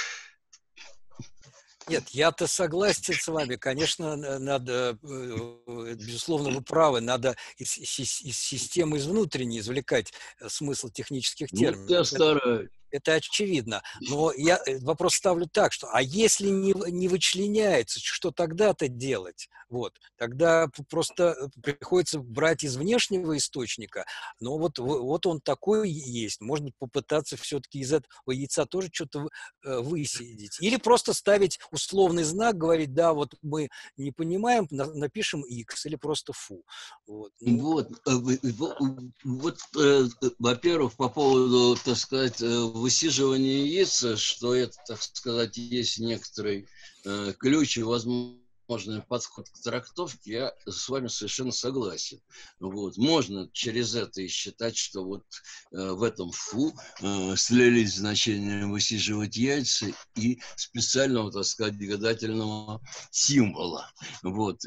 C: Нет, я-то согласен с вами. Конечно, надо, безусловно, вы правы, надо из, из, из системы, из внутренней извлекать смысл технических терминов.
B: Ну, я стараюсь.
C: Это очевидно. Но я вопрос ставлю так, что а если не, не вычленяется, что тогда-то делать? Вот. Тогда просто приходится брать из внешнего источника, но вот, вот он такой есть. Можно попытаться все-таки из этого яйца тоже что-то высидеть. Или просто ставить условный знак, говорить, да, вот мы не понимаем, напишем X или просто фу. Вот, ну.
B: Вот, вот, во-первых, по поводу, так сказать, высиживания яиц, что это, так сказать, есть некоторый э, ключ и возможный подход к трактовке, я с вами совершенно согласен. Вот. Можно через это и считать, что вот э, в этом фу э, слились значения высиживать яйца и специального, так сказать, гадательного символа. Вот. И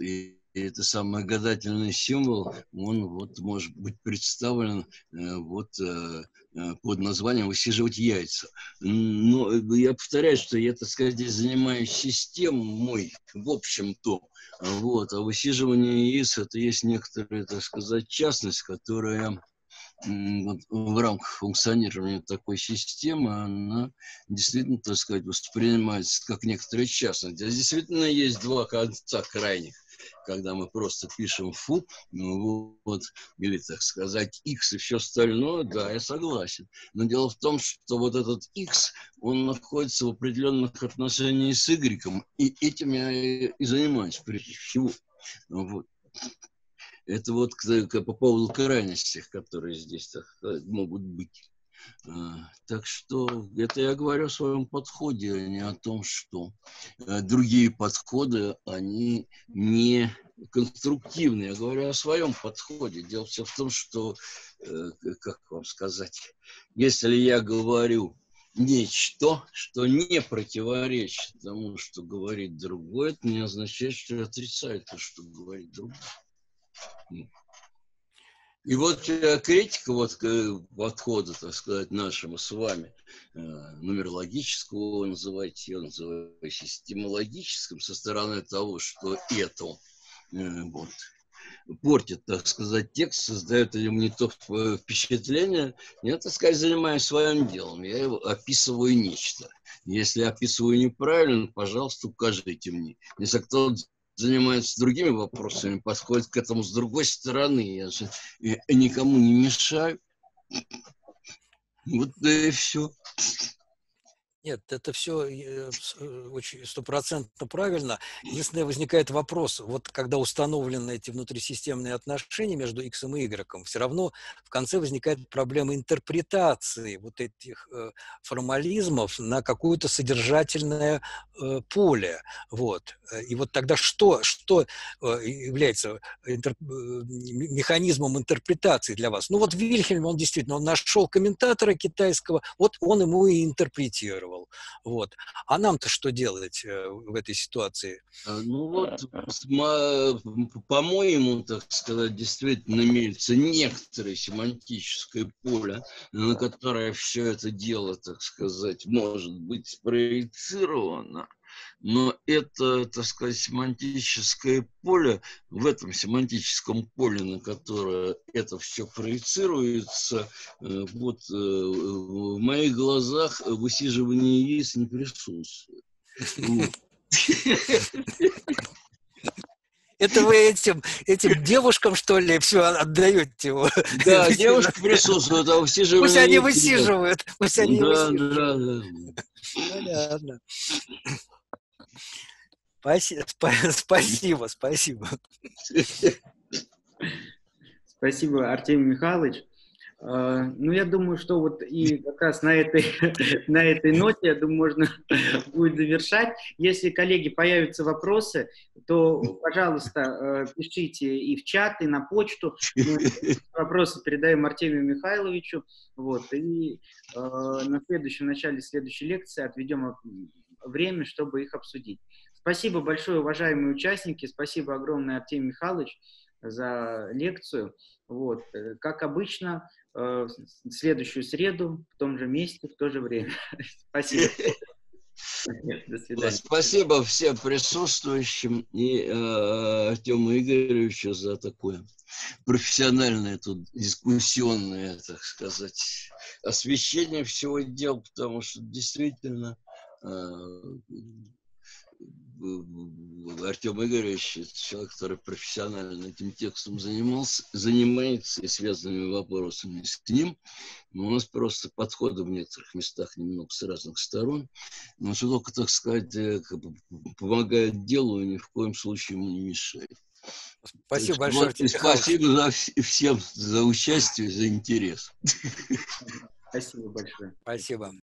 B: и это самый гадательный символ, он вот может быть представлен э, вот э, под названием «высиживать яйца». Но я повторяю, что я, так сказать, здесь занимаюсь системой, в общем-то, вот, а высиживание яиц — это есть некоторая, так сказать, частность, которая вот, в рамках функционирования такой системы, она действительно, так сказать, воспринимается как некоторая частность. Здесь действительно есть два конца крайних, когда мы просто пишем «фу», ну, вот, или, так сказать, «x» и все остальное, да, я согласен. Но дело в том, что вот этот «x», он находится в определенных отношениях с «y», и этим я и занимаюсь прежде всего. Вот. Это вот по поводу крайностей, которые здесь так, могут быть. Так что это я говорю о своем подходе, а не о том, что другие подходы, они не конструктивные. Я говорю о своем подходе. Дело все в том, что, как вам сказать, если я говорю нечто, что не противоречит тому, что говорит другой, это не означает, что я отрицаю то, что говорит другой. И вот критика вот подхода, так сказать, нашему с вами, нумерологического, называйте ее, называйте системологическим, со стороны того, что это вот, портит, так сказать, текст, создает ему не то впечатление, я, так сказать, занимаюсь своим делом, я его описываю нечто. Если описываю неправильно, пожалуйста, укажите мне. Если кто занимается другими вопросами, подходит к этому с другой стороны. Я же никому не мешаю. Вот да и все.
C: Нет, это все очень стопроцентно правильно. Единственное, возникает вопрос, вот когда установлены эти внутрисистемные отношения между X и Y, все равно в конце возникает проблема интерпретации вот этих э, формализмов на какое-то содержательное э, поле. Вот. И вот тогда что, что является интер... механизмом интерпретации для вас? Ну вот Вильхельм, он действительно, он нашел комментатора китайского, вот он ему и интерпретировал. Вот. А нам-то что делать э, в этой ситуации?
B: Ну вот, по-моему, так сказать, действительно имеется некоторое семантическое поле, на которое все это дело, так сказать, может быть спроецировано. Но это, так сказать, семантическое поле, в этом семантическом поле, на которое это все проецируется, вот в моих глазах высиживание яиц не присутствует.
C: Это вы этим, этим девушкам, что ли, все отдаете его?
B: Да, девушки присутствуют, а высиживание...
C: Пусть они высиживают. Пусть они
B: да,
C: высиживают.
B: Да, да.
C: Понятно. Спасибо, спасибо, спасибо.
A: Спасибо, Артемий Михайлович. Ну, я думаю, что вот и как раз на этой, на этой ноте, я думаю, можно будет завершать. Если, коллеги, появятся вопросы, то, пожалуйста, пишите и в чат, и на почту. Мы вопросы передаем Артемию Михайловичу. Вот, и э, на следующем, начале следующей лекции отведем время, чтобы их обсудить. Спасибо большое, уважаемые участники. Спасибо огромное, Артемий Михайлович, за лекцию. Вот, как обычно, в следующую среду, в том же месте, в то же время. Спасибо. До свидания.
B: Спасибо всем присутствующим и э, Артему Игоревичу за такое профессиональное, тут дискуссионное, так сказать, освещение всего дел, потому что действительно э, Артем Игоревич — человек, который профессионально этим текстом занимался, занимается и связанными вопросами с ним. Но у нас просто подходы в некоторых местах немного с разных сторон. Но что только, так сказать, помогает делу и ни в коем случае ему не мешает.
C: Спасибо
B: вот,
C: большое, Артемий Михайлович.
B: Спасибо за, всем за участие, за интерес.
A: Спасибо большое.
C: Спасибо.